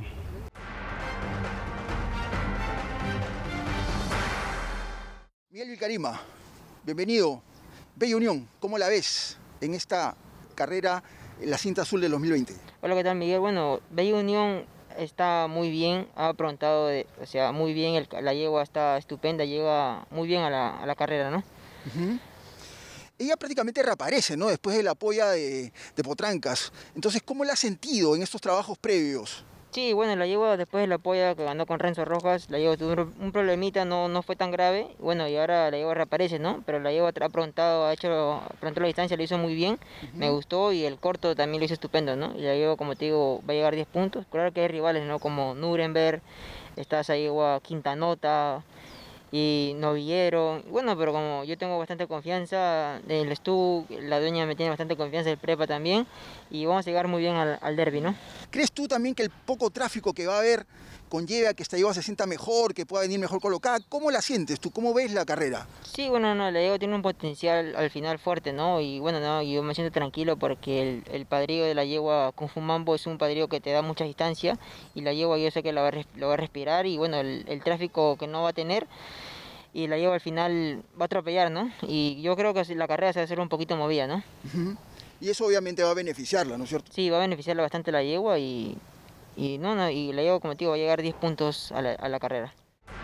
Miguel Vilcarima, bienvenido. Bella Unión, ¿cómo la ves en esta carrera en la cinta azul del dos mil veinte? Hola, ¿qué tal, Miguel? Bueno, Bella Unión está muy bien, ha aprontado, de, o sea, muy bien, el, la yegua está estupenda, llega muy bien a la, a la carrera, ¿no? Uh-huh. Ella prácticamente reaparece, ¿no? Después de la polla de, de Potrancas. Entonces, ¿cómo la has sentido en estos trabajos previos? Sí, bueno, la yegua después de la polla que ganó con Renzo Rojas, la yegua tuvo un problemita, no, no fue tan grave, bueno, y ahora la yegua reaparece, ¿no? Pero la yegua ha aprontado, ha hecho, aprontó la distancia, lo hizo muy bien, uh-huh. Me gustó, y el corto también lo hizo estupendo, ¿no? Y la yegua, como te digo, va a llegar diez puntos, claro que hay rivales, ¿no? Como Nuremberg, está esa yegua Quinta Nota y Novillero, bueno, pero como yo tengo bastante confianza, el Stu, la dueña me tiene bastante confianza, el Prepa también, y vamos a llegar muy bien al, al derby, ¿no? ¿Crees tú también que el poco tráfico que va a haber conlleva a que esta yegua se sienta mejor, que pueda venir mejor colocada? ¿Cómo la sientes tú? ¿Cómo ves la carrera? Sí, bueno, no, la yegua tiene un potencial al final fuerte, ¿no? Y bueno, no, yo me siento tranquilo porque el, el padrillo de la yegua Kung Fu Mambo es un padrillo que te da mucha distancia, y la yegua yo sé que la va a, lo va a respirar, y bueno, el, el tráfico que no va a tener, y la yegua al final va a atropellar, ¿no? Y yo creo que la carrera se va a hacer un poquito movida, ¿no? Uh-huh. Y eso obviamente va a beneficiarla, ¿no es cierto? Sí, va a beneficiarla bastante la yegua, y, y, no, no, y la yegua, como te digo, va a llegar diez puntos a la, a la carrera.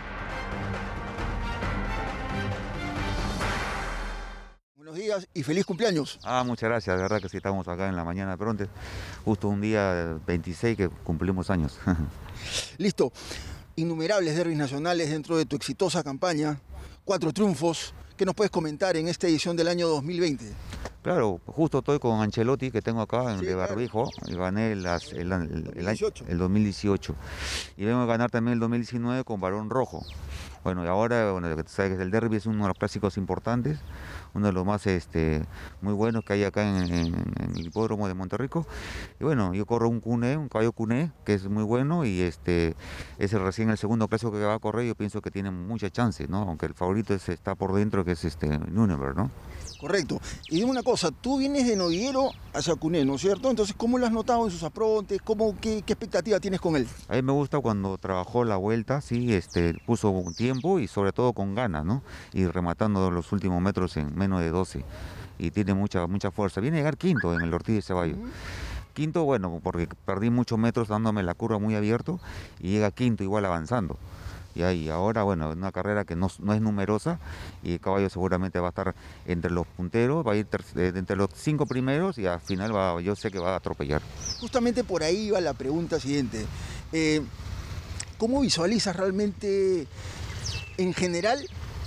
Buenos días y feliz cumpleaños. Ah, muchas gracias, de verdad que sí, estamos acá en la mañana de Pronte, justo un día veintiséis que cumplimos años. Listo. Innumerables derbis nacionales dentro de tu exitosa campaña, cuatro triunfos. ¿Qué nos puedes comentar en esta edición del año dos mil veinte? Claro, justo estoy con Ancelotti, que tengo acá en Sí, de claro. Barbijo, y gané las, el, el, el, el, dieciocho. el dos mil dieciocho. Y vengo a ganar también el dos mil diecinueve con Barón Rojo. Bueno, y ahora, bueno, sabes que el derby es uno de los clásicos importantes, uno de los más este, muy buenos que hay acá en, en, en el hipódromo de Monterrico. Y bueno, yo corro un cuné, un caballo cuné, que es muy bueno, y este es el, recién el segundo clásico que va a correr. Yo pienso que tiene mucha chance, ¿no? Aunque el favorito es, está por dentro, que es este Nuremberg, ¿no? Correcto. Y dime una cosa, tú vienes de Novillero hacia Cuné, ¿no es cierto? Entonces, ¿cómo lo has notado en sus aprontes? ¿Cómo, qué, ¿Qué expectativa tienes con él? A mí me gusta cuando trabajó la vuelta, sí, este, puso un tiempo y sobre todo con ganas, ¿no? Y rematando los últimos metros en menos de doce. Y tiene mucha, mucha fuerza. Viene a llegar quinto en el Ortiz de Ceballos. Uh-huh. Quinto, bueno, porque perdí muchos metros dándome la curva muy abierto, y llega quinto igual avanzando. Y ahí, ahora, bueno, una carrera que no, no es numerosa, y el caballo seguramente va a estar entre los punteros, va a ir ter, entre los cinco primeros, y al final va, yo sé que va a atropellar. Justamente por ahí va la pregunta siguiente. Eh, ¿Cómo visualizas realmente, en general,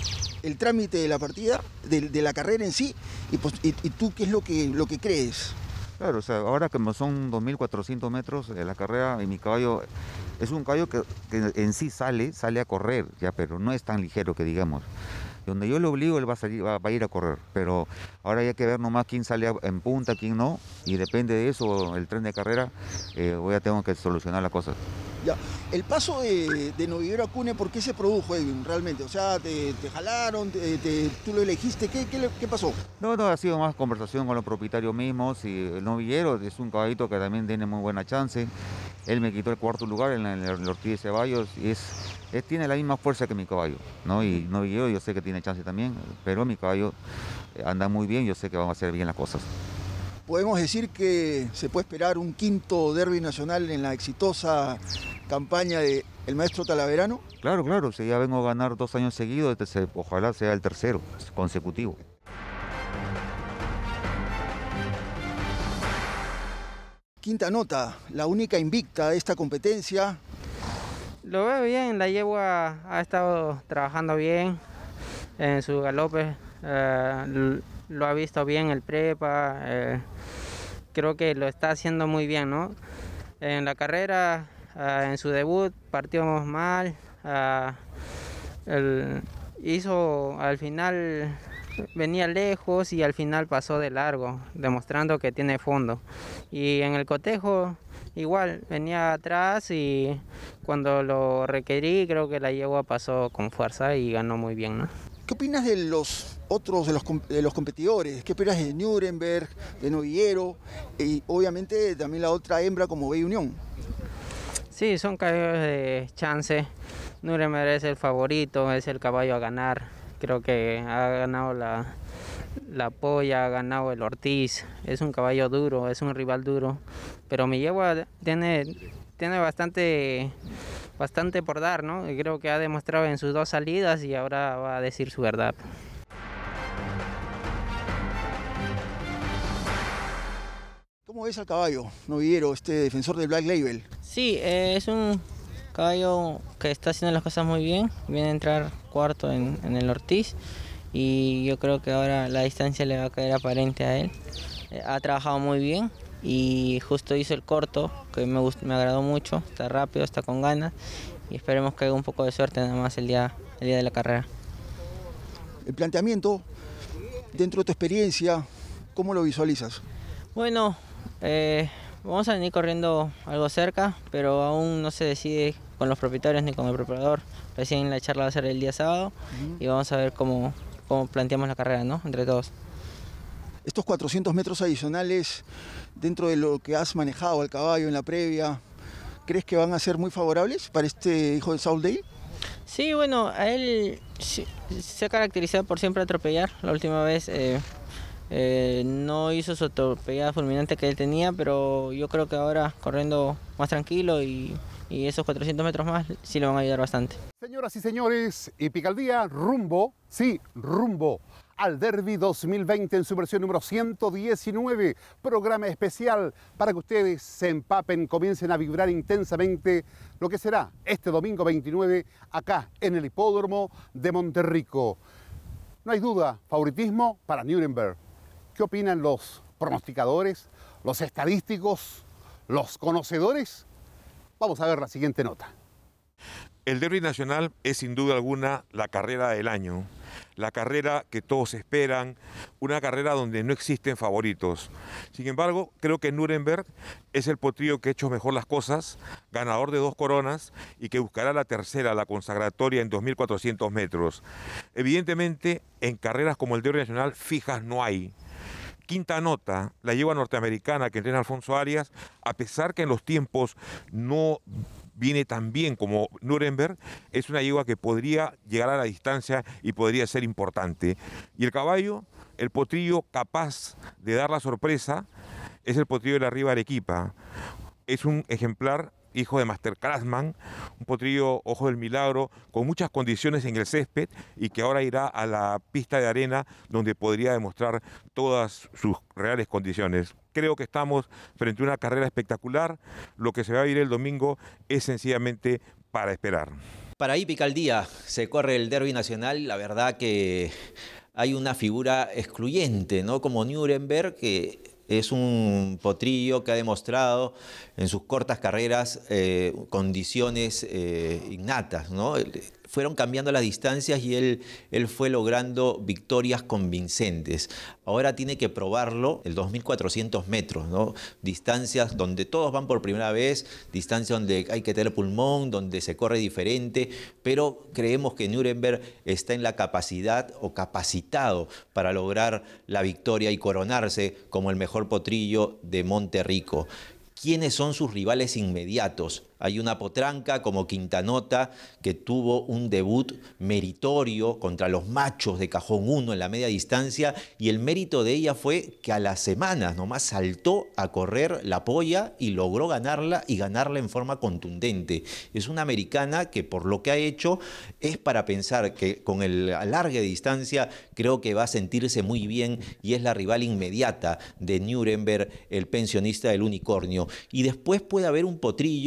el trámite de la partida, de, de la carrera en sí, y, pues, y, y tú qué es lo que, lo que crees? Claro, o sea, ahora que son dos mil cuatrocientos metros de la carrera, y mi caballo es un caballo que, que en sí sale, sale a correr, ya, pero no es tan ligero que digamos. Donde yo le obligo, él va a, salir, va, va a ir a correr, pero ahora hay que ver nomás quién sale en punta, quién no, y depende de eso, el tren de carrera, eh, voy a tengo que solucionar la cosa. Ya, el paso de, de Novillero a Cuné, ¿por qué se produjo, Edwin, realmente? O sea, ¿te, te jalaron? Te, te, ¿Tú lo elegiste? ¿Qué, qué, ¿Qué pasó? No, no, ha sido más conversación con los propietarios mismos, y el Novillero es un caballito que también tiene muy buena chance. Él me quitó el cuarto lugar en el, el Ortiz de Ceballos, y es, es, tiene la misma fuerza que mi caballo, ¿no? Y Novillero yo sé que tiene chance también, pero mi caballo anda muy bien, yo sé que van a hacer bien las cosas. Podemos decir que se puede esperar un quinto derbi nacional en la exitosa campaña del maestro Talaverano. Claro, claro, si ya vengo a ganar dos años seguidos, entonces, ojalá sea el tercero consecutivo. Quinta Nota, la única invicta de esta competencia. Lo veo bien, la yegua ha estado trabajando bien en su galope, eh, lo ha visto bien el prepa, eh, creo que lo está haciendo muy bien, ¿no? En la carrera, eh, en su debut, partimos mal, eh, el, hizo al final venía lejos y al final pasó de largo, demostrando que tiene fondo. Y en el cotejo igual, venía atrás y cuando lo requerí creo que la yegua pasó con fuerza y ganó muy bien, ¿no? ¿Qué opinas de los otros, de los, de los competidores? ¿Qué opinas de Nuremberg, de Novillero y obviamente también la otra hembra como Bella Unión? Sí, son caballos de chance. Nuremberg es el favorito, es el caballo a ganar. Creo que ha ganado la, la Polla, ha ganado el Ortiz. Es un caballo duro, es un rival duro. Pero mi yegua tiene, tiene bastante, bastante por dar, ¿no? Y creo que ha demostrado en sus dos salidas y ahora va a decir su verdad. ¿Cómo ves al caballo, Novillero, este defensor del Black Label? Sí, eh, es un caballo que está haciendo las cosas muy bien. Viene a entrar cuarto en, en el Ortiz y yo creo que ahora la distancia le va a caer aparente a él. Eh, ha trabajado muy bien y justo hizo el corto, que me, gustó, me agradó mucho. Está rápido, está con ganas y esperemos que haga un poco de suerte nada más el día, el día de la carrera. El planteamiento, dentro de tu experiencia, ¿cómo lo visualizas? Bueno, eh, vamos a venir corriendo algo cerca, pero aún no se decide con los propietarios ni con el preparador. Recién la charla va a ser el día sábado uh-huh. y vamos a ver cómo, cómo planteamos la carrera, ¿no? Entre todos. Estos cuatrocientos metros adicionales, dentro de lo que has manejado al caballo en la previa, ¿crees que van a ser muy favorables para este hijo de Southdale? Sí, bueno, a él se ha caracterizado por siempre atropellar. La última vez eh, eh, no hizo su atropellada fulminante que él tenía, pero yo creo que ahora corriendo más tranquilo y, y esos cuatrocientos metros más sí le van a ayudar bastante. Señoras y señores, Hípica al Día, rumbo, sí, rumbo al Derby dos mil veinte en su versión número ciento diecinueve, programa especial para que ustedes se empapen, comiencen a vibrar intensamente lo que será este domingo veintinueve acá en el hipódromo de Monterrico. No hay duda, favoritismo para Nuremberg. ¿Qué opinan los pronosticadores, los estadísticos, los conocedores? Vamos a ver la siguiente nota. El Derby Nacional es sin duda alguna la carrera del año, la carrera que todos esperan, una carrera donde no existen favoritos. Sin embargo, creo que Nuremberg es el potrillo que ha hecho mejor las cosas, ganador de dos coronas y que buscará la tercera, la consagratoria en dos mil cuatrocientos metros. Evidentemente, en carreras como el Derby Nacional fijas no hay. Quinta nota, la yegua norteamericana que entrena Alfonso Arias, a pesar que en los tiempos no viene tan bien como Nuremberg, es una yegua que podría llegar a la distancia y podría ser importante. Y el caballo, el potrillo capaz de dar la sorpresa, es el potrillo de la Riva Arequipa. Es un ejemplar hijo de Master Craftsman, un potrillo ojo del milagro, con muchas condiciones en el césped y que ahora irá a la pista de arena donde podría demostrar todas sus reales condiciones. Creo que estamos frente a una carrera espectacular. Lo que se va a vivir el domingo es sencillamente para esperar. Para Hípica al Día se corre el Derby Nacional. La verdad que hay una figura excluyente, ¿no? Como Nuremberg, que es un potrillo que ha demostrado en sus cortas carreras eh, condiciones eh, innatas, ¿no? Fueron cambiando las distancias y él, él fue logrando victorias convincentes. Ahora tiene que probarlo el dos mil cuatrocientos metros, ¿no? Distancias donde todos van por primera vez, distancias donde hay que tener pulmón, donde se corre diferente, pero creemos que Nuremberg está en la capacidad o capacitado para lograr la victoria y coronarse como el mejor potrillo de Monterrico. ¿Quiénes son sus rivales inmediatos? Hay una potranca como Quintanota que tuvo un debut meritorio contra los machos de Cajón uno en la media distancia y el mérito de ella fue que a las semanas nomás saltó a correr la polla y logró ganarla y ganarla en forma contundente. Es una americana que por lo que ha hecho es para pensar que con el alargue de distancia creo que va a sentirse muy bien y es la rival inmediata de Nuremberg, el pensionista del unicornio. Y después puede haber un potrillo que es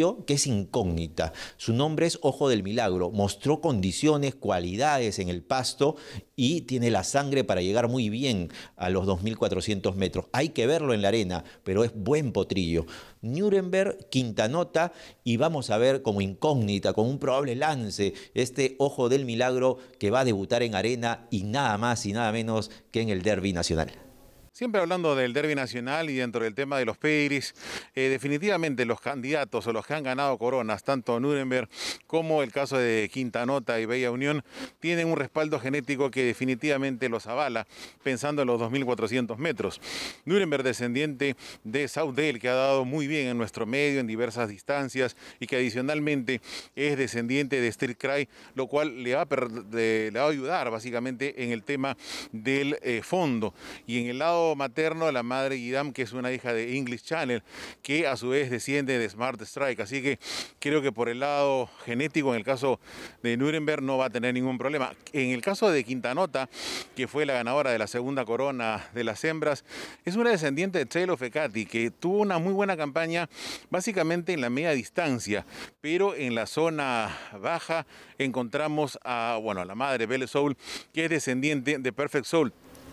es incógnita. Su nombre es Ojo del Milagro. Mostró condiciones, cualidades en el pasto y tiene la sangre para llegar muy bien a los dos mil cuatrocientos metros. Hay que verlo en la arena, pero es buen potrillo. Nuremberg, quinta nota, y vamos a ver como incógnita, con un probable lance, este Ojo del Milagro que va a debutar en arena y nada más y nada menos que en el Derby Nacional. Siempre hablando del Derby Nacional y dentro del tema de los pedigrees, eh, definitivamente los candidatos o los que han ganado coronas, tanto Nuremberg como el caso de Quinta Nota y Bella Unión, tienen un respaldo genético que definitivamente los avala, pensando en los dos mil cuatrocientos metros. Nuremberg, descendiente de Southdale, que ha dado muy bien en nuestro medio en diversas distancias y que adicionalmente es descendiente de Street Cry, lo cual le va a, de, le va a ayudar básicamente en el tema del eh, fondo. Y en el lado materno, la madre Guidam, que es una hija de English Channel, que a su vez desciende de Smart Strike. Así que creo que por el lado genético, en el caso de Nuremberg, no va a tener ningún problema. En el caso de Quinta Nota, que fue la ganadora de la segunda corona de las hembras, es una descendiente de Trail of Ekati, que tuvo una muy buena campaña básicamente en la media distancia, pero en la zona baja encontramos a, bueno, a la madre Belle Soul, que es descendiente de Perfect Soul,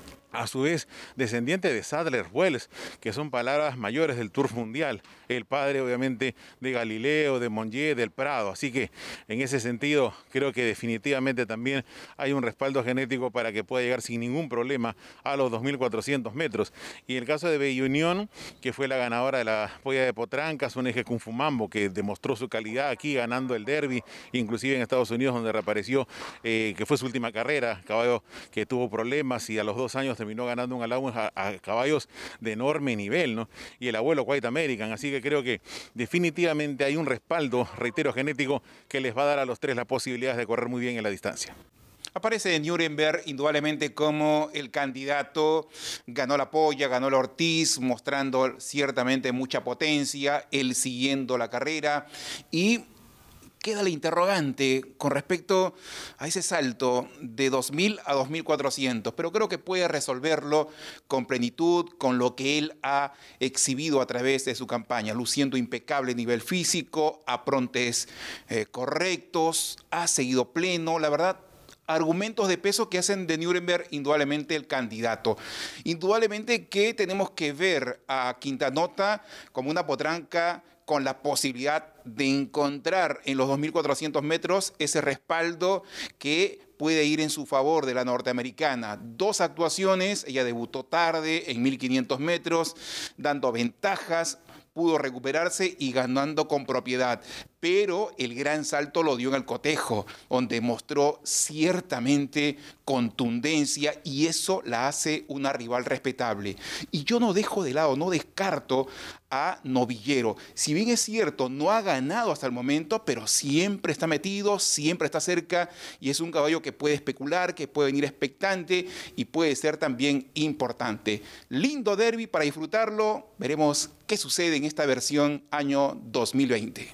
a su vez descendiente de Sadler Wells, que son palabras mayores del Turf Mundial, el padre obviamente de Galileo, de Monnier, del Prado. Así que en ese sentido creo que definitivamente también hay un respaldo genético para que pueda llegar sin ningún problema a los dos mil cuatrocientos metros. Y en el caso de Bella Unión, que fue la ganadora de la polla de Potrancas, un eje Kung Fu Mambo que demostró su calidad aquí ganando el Derby, inclusive en Estados Unidos, donde reapareció, eh, que fue su última carrera, caballo que tuvo problemas y a los dos años terminó ganando un allowance a, a caballos de enorme nivel, ¿no? Y el abuelo White American. Así que creo que definitivamente hay un respaldo, reitero, genético, que les va a dar a los tres la posibilidad de correr muy bien en la distancia. Aparece Nuremberg indudablemente como el candidato, ganó la polla, ganó la Ortiz, mostrando ciertamente mucha potencia, él siguiendo la carrera, y queda la interrogante con respecto a ese salto de dos mil a dos mil cuatrocientos, pero creo que puede resolverlo con plenitud, con lo que él ha exhibido a través de su campaña, luciendo impecable a nivel físico, aprontes eh, correctos, ha seguido pleno, la verdad. Argumentos de peso que hacen de Nuremberg indudablemente el candidato. Indudablemente que tenemos que ver a Quinta Nota como una potranca con la posibilidad de encontrar en los dos mil cuatrocientos metros ese respaldo que puede ir en su favor de la norteamericana. Dos actuaciones, ella debutó tarde en mil quinientos metros, dando ventajas, pudo recuperarse y ganando con propiedad. Pero el gran salto lo dio en el cotejo, donde mostró ciertamente contundencia y eso la hace una rival respetable. Y yo no dejo de lado, no descarto a Novillero. Si bien es cierto, no ha ganado hasta el momento, pero siempre está metido, siempre está cerca y es un caballo que puede especular, que puede venir expectante y puede ser también importante. Lindo derby para disfrutarlo. Veremos qué sucede en esta versión año dos mil veinte.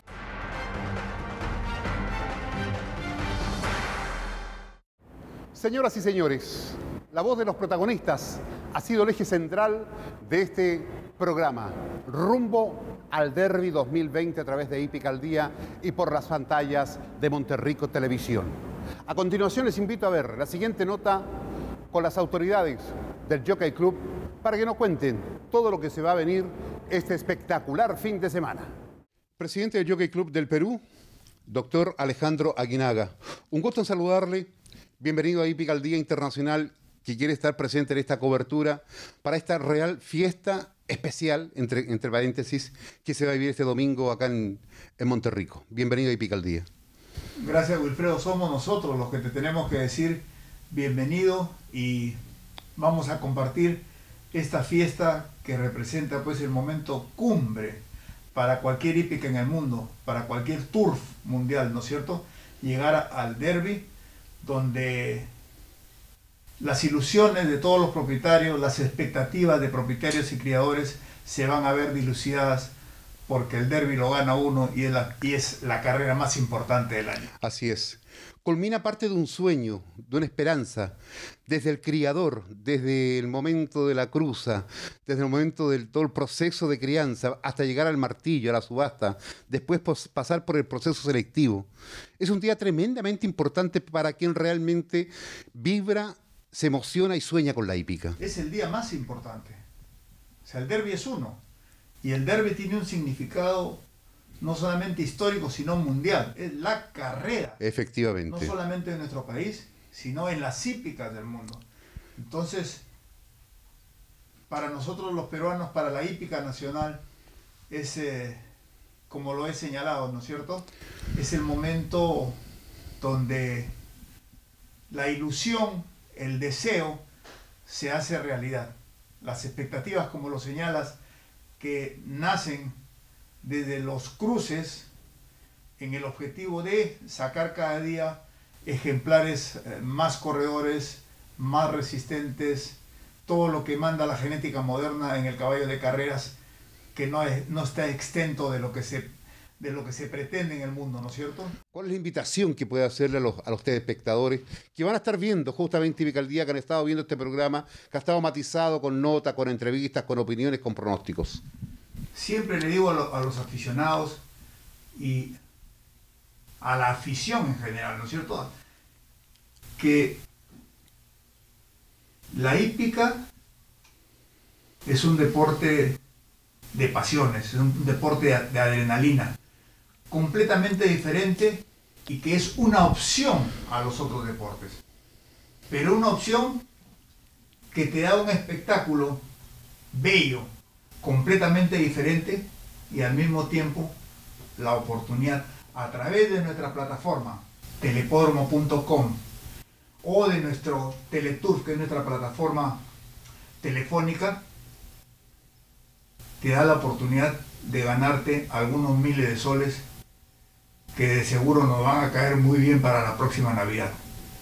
Señoras y señores, la voz de los protagonistas ha sido el eje central de este programa, rumbo al Derby dos mil veinte a través de Hípica al Día y por las pantallas de Monterrico Televisión. A continuación les invito a ver la siguiente nota con las autoridades del Jockey Club para que nos cuenten todo lo que se va a venir este espectacular fin de semana. Presidente del Jockey Club del Perú, doctor Alejandro Aguinaga. Un gusto en saludarle. Bienvenido a Hípica al Día Internacional, que quiere estar presente en esta cobertura para esta real fiesta especial, entre, entre paréntesis, que se va a vivir este domingo acá en, en Monterrico. Bienvenido a Hípica al Día. Gracias, Wilfredo. Somos nosotros los que te tenemos que decir bienvenido y vamos a compartir esta fiesta que representa pues el momento cumbre para cualquier hípica en el mundo, para cualquier turf mundial, ¿no es cierto? Llegar al derby, donde las ilusiones de todos los propietarios, las expectativas de propietarios y criadores se van a ver dilucidadas porque el derby lo gana uno y es la, y es la carrera más importante del año. Así es. culmina parte de un sueño, de una esperanza, desde el criador, desde el momento de la cruza, desde el momento del todo el proceso de crianza, hasta llegar al martillo, a la subasta, después pasar por el proceso selectivo. Es un día tremendamente importante para quien realmente vibra, se emociona y sueña con la hípica. Es el día más importante. O sea, el derbi es uno. Y el derbi tiene un significado no solamente histórico, sino mundial. Es la carrera. Efectivamente. No solamente en nuestro país, sino en las hípicas del mundo. Entonces, para nosotros los peruanos, para la hípica nacional, es, eh, como lo he señalado, ¿no es cierto? Es el momento donde la ilusión, el deseo, se hace realidad. Las expectativas, como lo señalas, que nacen desde los cruces en el objetivo de sacar cada día ejemplares eh, más corredores, más resistentes, todo lo que manda la genética moderna en el caballo de carreras, que no, es, no está exento de lo que se de lo que se pretende en el mundo, ¿no es cierto? ¿Cuál es la invitación que puede hacerle a los, a los telespectadores que van a estar viendo justamente Hípica al Día, que han estado viendo este programa, que ha estado matizado con notas, con entrevistas, con opiniones, con pronósticos? Siempre le digo a, lo, a los aficionados y a la afición en general, ¿no es cierto?, que la hípica es un deporte de pasiones, es un deporte de, de adrenalina, completamente diferente y que es una opción a los otros deportes, pero una opción que te da un espectáculo bello, completamente diferente, y al mismo tiempo la oportunidad a través de nuestra plataforma telepódromo punto com o de nuestro Teleturf, que es nuestra plataforma telefónica, te da la oportunidad de ganarte algunos miles de soles que de seguro nos van a caer muy bien para la próxima Navidad.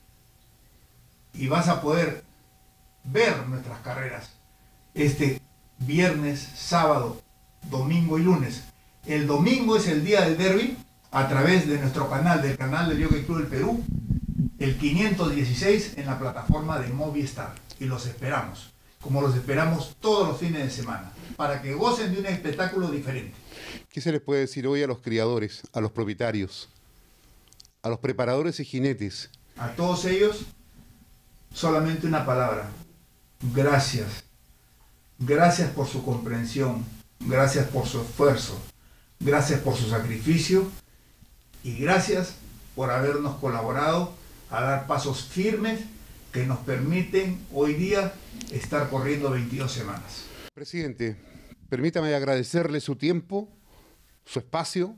Y vas a poder ver nuestras carreras este viernes, sábado, domingo y lunes. El domingo es el día del derbi, a través de nuestro canal, del canal del Jockey Club del Perú, el quinientos dieciséis en la plataforma de Movistar. Y los esperamos, como los esperamos todos los fines de semana, para que gocen de un espectáculo diferente. ¿Qué se les puede decir hoy a los criadores, a los propietarios, a los preparadores y jinetes? A todos ellos, solamente una palabra: gracias. Gracias por su comprensión, gracias por su esfuerzo, gracias por su sacrificio y gracias por habernos colaborado a dar pasos firmes que nos permiten hoy día estar corriendo veintidós semanas. Presidente, permítame agradecerle su tiempo, su espacio,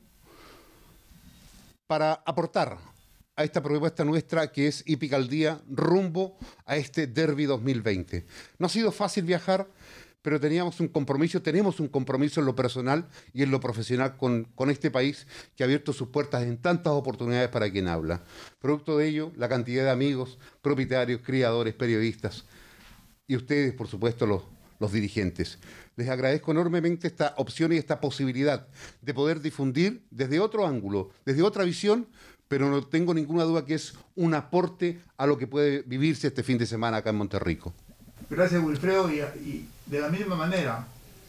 para aportar a esta propuesta nuestra que es Hípica al Día, rumbo a este Derbi dos mil veinte. No ha sido fácil viajar, pero teníamos un compromiso, tenemos un compromiso en lo personal y en lo profesional con, con este país que ha abierto sus puertas en tantas oportunidades para quien habla. Producto de ello, la cantidad de amigos, propietarios, criadores, periodistas y ustedes, por supuesto, los, los dirigentes. Les agradezco enormemente esta opción y esta posibilidad de poder difundir desde otro ángulo, desde otra visión, pero no tengo ninguna duda que es un aporte a lo que puede vivirse este fin de semana acá en Monterrico. Gracias, Wilfredo, y, y de la misma manera,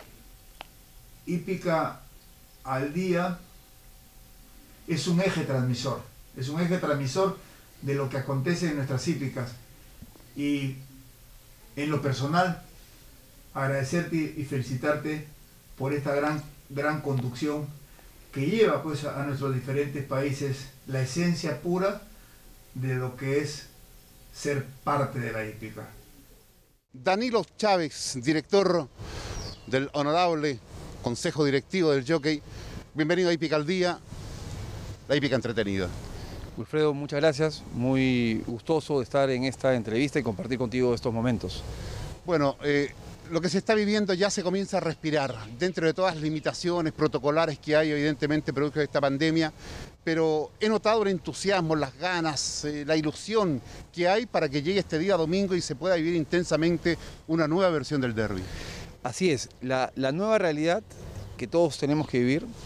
Hípica al Día es un eje transmisor, es un eje transmisor de lo que acontece en nuestras hípicas. Y en lo personal, agradecerte y felicitarte por esta gran, gran conducción que lleva pues a nuestros diferentes países la esencia pura de lo que es ser parte de la hípica. Danilo Chávez, director del honorable Consejo Directivo del Jockey, bienvenido a Hípica al Día, la hípica entretenida. Wilfredo, muchas gracias, muy gustoso de estar en esta entrevista y compartir contigo estos momentos. Bueno, eh, lo que se está viviendo ya se comienza a respirar, dentro de todas las limitaciones protocolares que hay, evidentemente, producto de esta pandemia, pero he notado el entusiasmo, las ganas, eh, la ilusión que hay para que llegue este día domingo y se pueda vivir intensamente una nueva versión del derbi. Así es, la, la nueva realidad que todos tenemos que vivir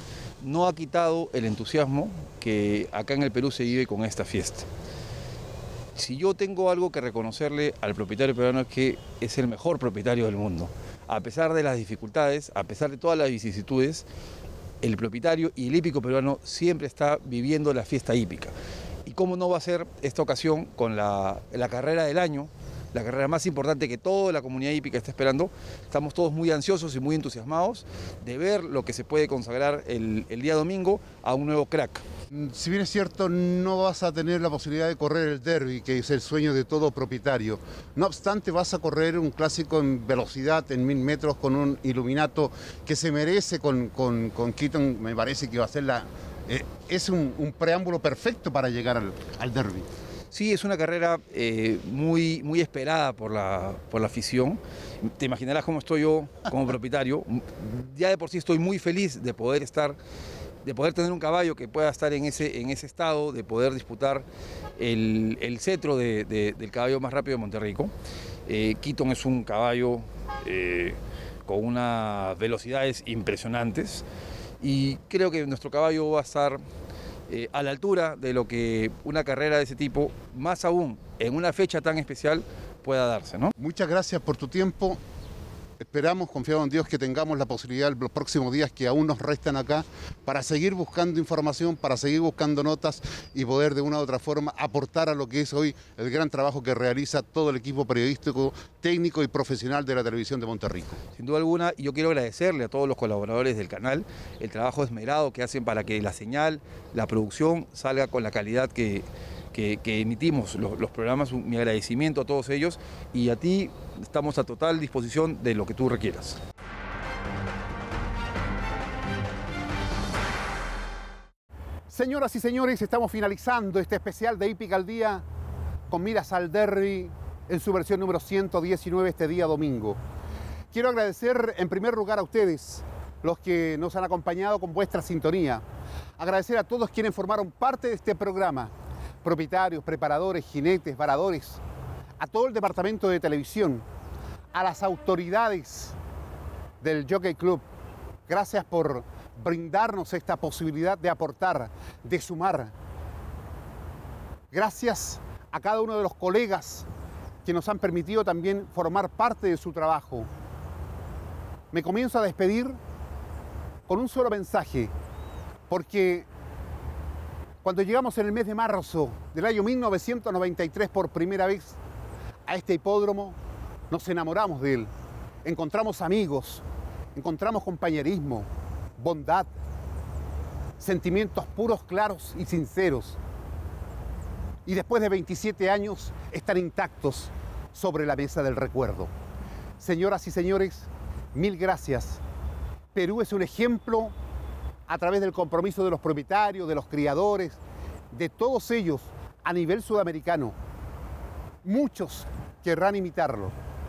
no ha quitado el entusiasmo que acá en el Perú se vive con esta fiesta. Si yo tengo algo que reconocerle al propietario peruano es que es el mejor propietario del mundo. A pesar de las dificultades, a pesar de todas las vicisitudes, el propietario y el hípico peruano siempre está viviendo la fiesta hípica. ¿Y cómo no va a ser esta ocasión con la, la carrera del año? La carrera más importante que toda la comunidad hípica está esperando. Estamos todos muy ansiosos y muy entusiasmados de ver lo que se puede consagrar el, el día domingo a un nuevo crack. Si bien es cierto, no vas a tener la posibilidad de correr el derby, que es el sueño de todo propietario. No obstante, vas a correr un clásico en velocidad, en mil metros, con un Illuminato que se merece con, con, con Keaton. Me parece que va a ser la... Eh, es un, un preámbulo perfecto para llegar al, al derby. Sí, es una carrera eh, muy, muy esperada por la, por la afición. Te imaginarás cómo estoy yo como propietario. Ya de por sí estoy muy feliz de poder estar, de poder tener un caballo que pueda estar en ese, en ese estado, de poder disputar el, el cetro de, de, del caballo más rápido de Monterrico. Eh, Keaton es un caballo eh, con unas velocidades impresionantes y creo que nuestro caballo va a estar Eh, a la altura de lo que una carrera de ese tipo, más aún en una fecha tan especial, pueda darse, ¿no? Muchas gracias por tu tiempo. Esperamos, confiado en Dios, que tengamos la posibilidad en los próximos días que aún nos restan acá para seguir buscando información, para seguir buscando notas y poder de una u otra forma aportar a lo que es hoy el gran trabajo que realiza todo el equipo periodístico, técnico y profesional de la televisión de Monterrico. Sin duda alguna, y yo quiero agradecerle a todos los colaboradores del canal el trabajo esmerado que hacen para que la señal, la producción salga con la calidad que... Que, que emitimos los, los programas. Mi agradecimiento a todos ellos y a ti estamos a total disposición de lo que tú requieras. Señoras y señores, estamos finalizando este especial de Hípica al Día con miras al derby en su versión número ciento diecinueve este día domingo. Quiero agradecer en primer lugar a ustedes, los que nos han acompañado con vuestra sintonía. Agradecer a todos quienes formaron parte de este programa. Propietarios, preparadores, jinetes, varadores, a todo el departamento de televisión, a las autoridades del Jockey Club. Gracias por brindarnos esta posibilidad de aportar, de sumar. Gracias a cada uno de los colegas que nos han permitido también formar parte de su trabajo. Me comienzo a despedir con un solo mensaje, porque cuando llegamos en el mes de marzo del año mil novecientos noventa y tres por primera vez a este hipódromo, nos enamoramos de él. Encontramos amigos, encontramos compañerismo, bondad, sentimientos puros, claros y sinceros. Y después de veintisiete años están intactos sobre la mesa del recuerdo. Señoras y señores, mil gracias. Perú es un ejemplo a través del compromiso de los propietarios, de los criadores, de todos ellos a nivel sudamericano. Muchos querrán imitarlo,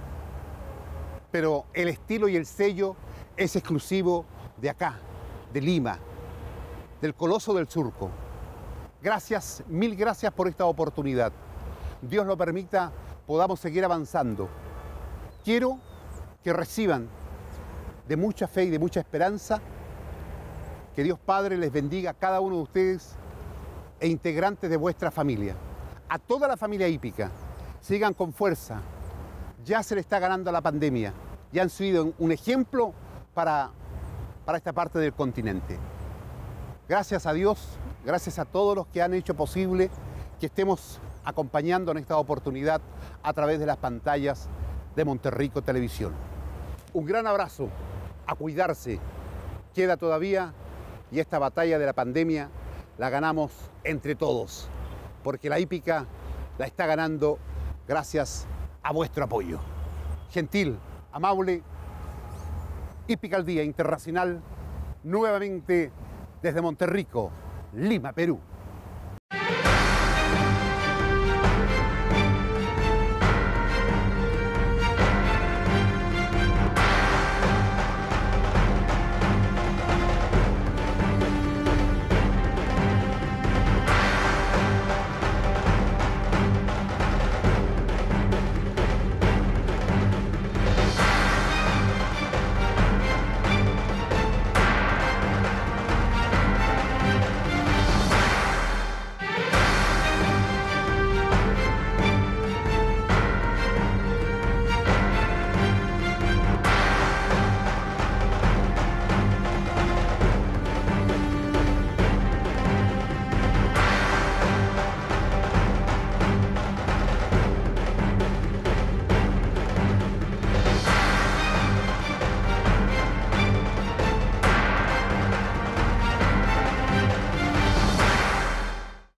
pero el estilo y el sello es exclusivo de acá, de Lima, del Coloso del Surco. Gracias, mil gracias por esta oportunidad. Dios lo permita, podamos seguir avanzando. Quiero que reciban de mucha fe y de mucha esperanza. Que Dios Padre les bendiga a cada uno de ustedes e integrantes de vuestra familia. A toda la familia hípica, sigan con fuerza. Ya se le está ganando a la pandemia. Ya han sido un ejemplo para, para esta parte del continente. Gracias a Dios, gracias a todos los que han hecho posible que estemos acompañando en esta oportunidad a través de las pantallas de Monterrico Televisión. Un gran abrazo, a cuidarse. Queda todavía... Y esta batalla de la pandemia la ganamos entre todos, porque la hípica la está ganando gracias a vuestro apoyo. Gentil, amable, Hípica al Día Internacional, nuevamente desde Monterrico, Lima, Perú.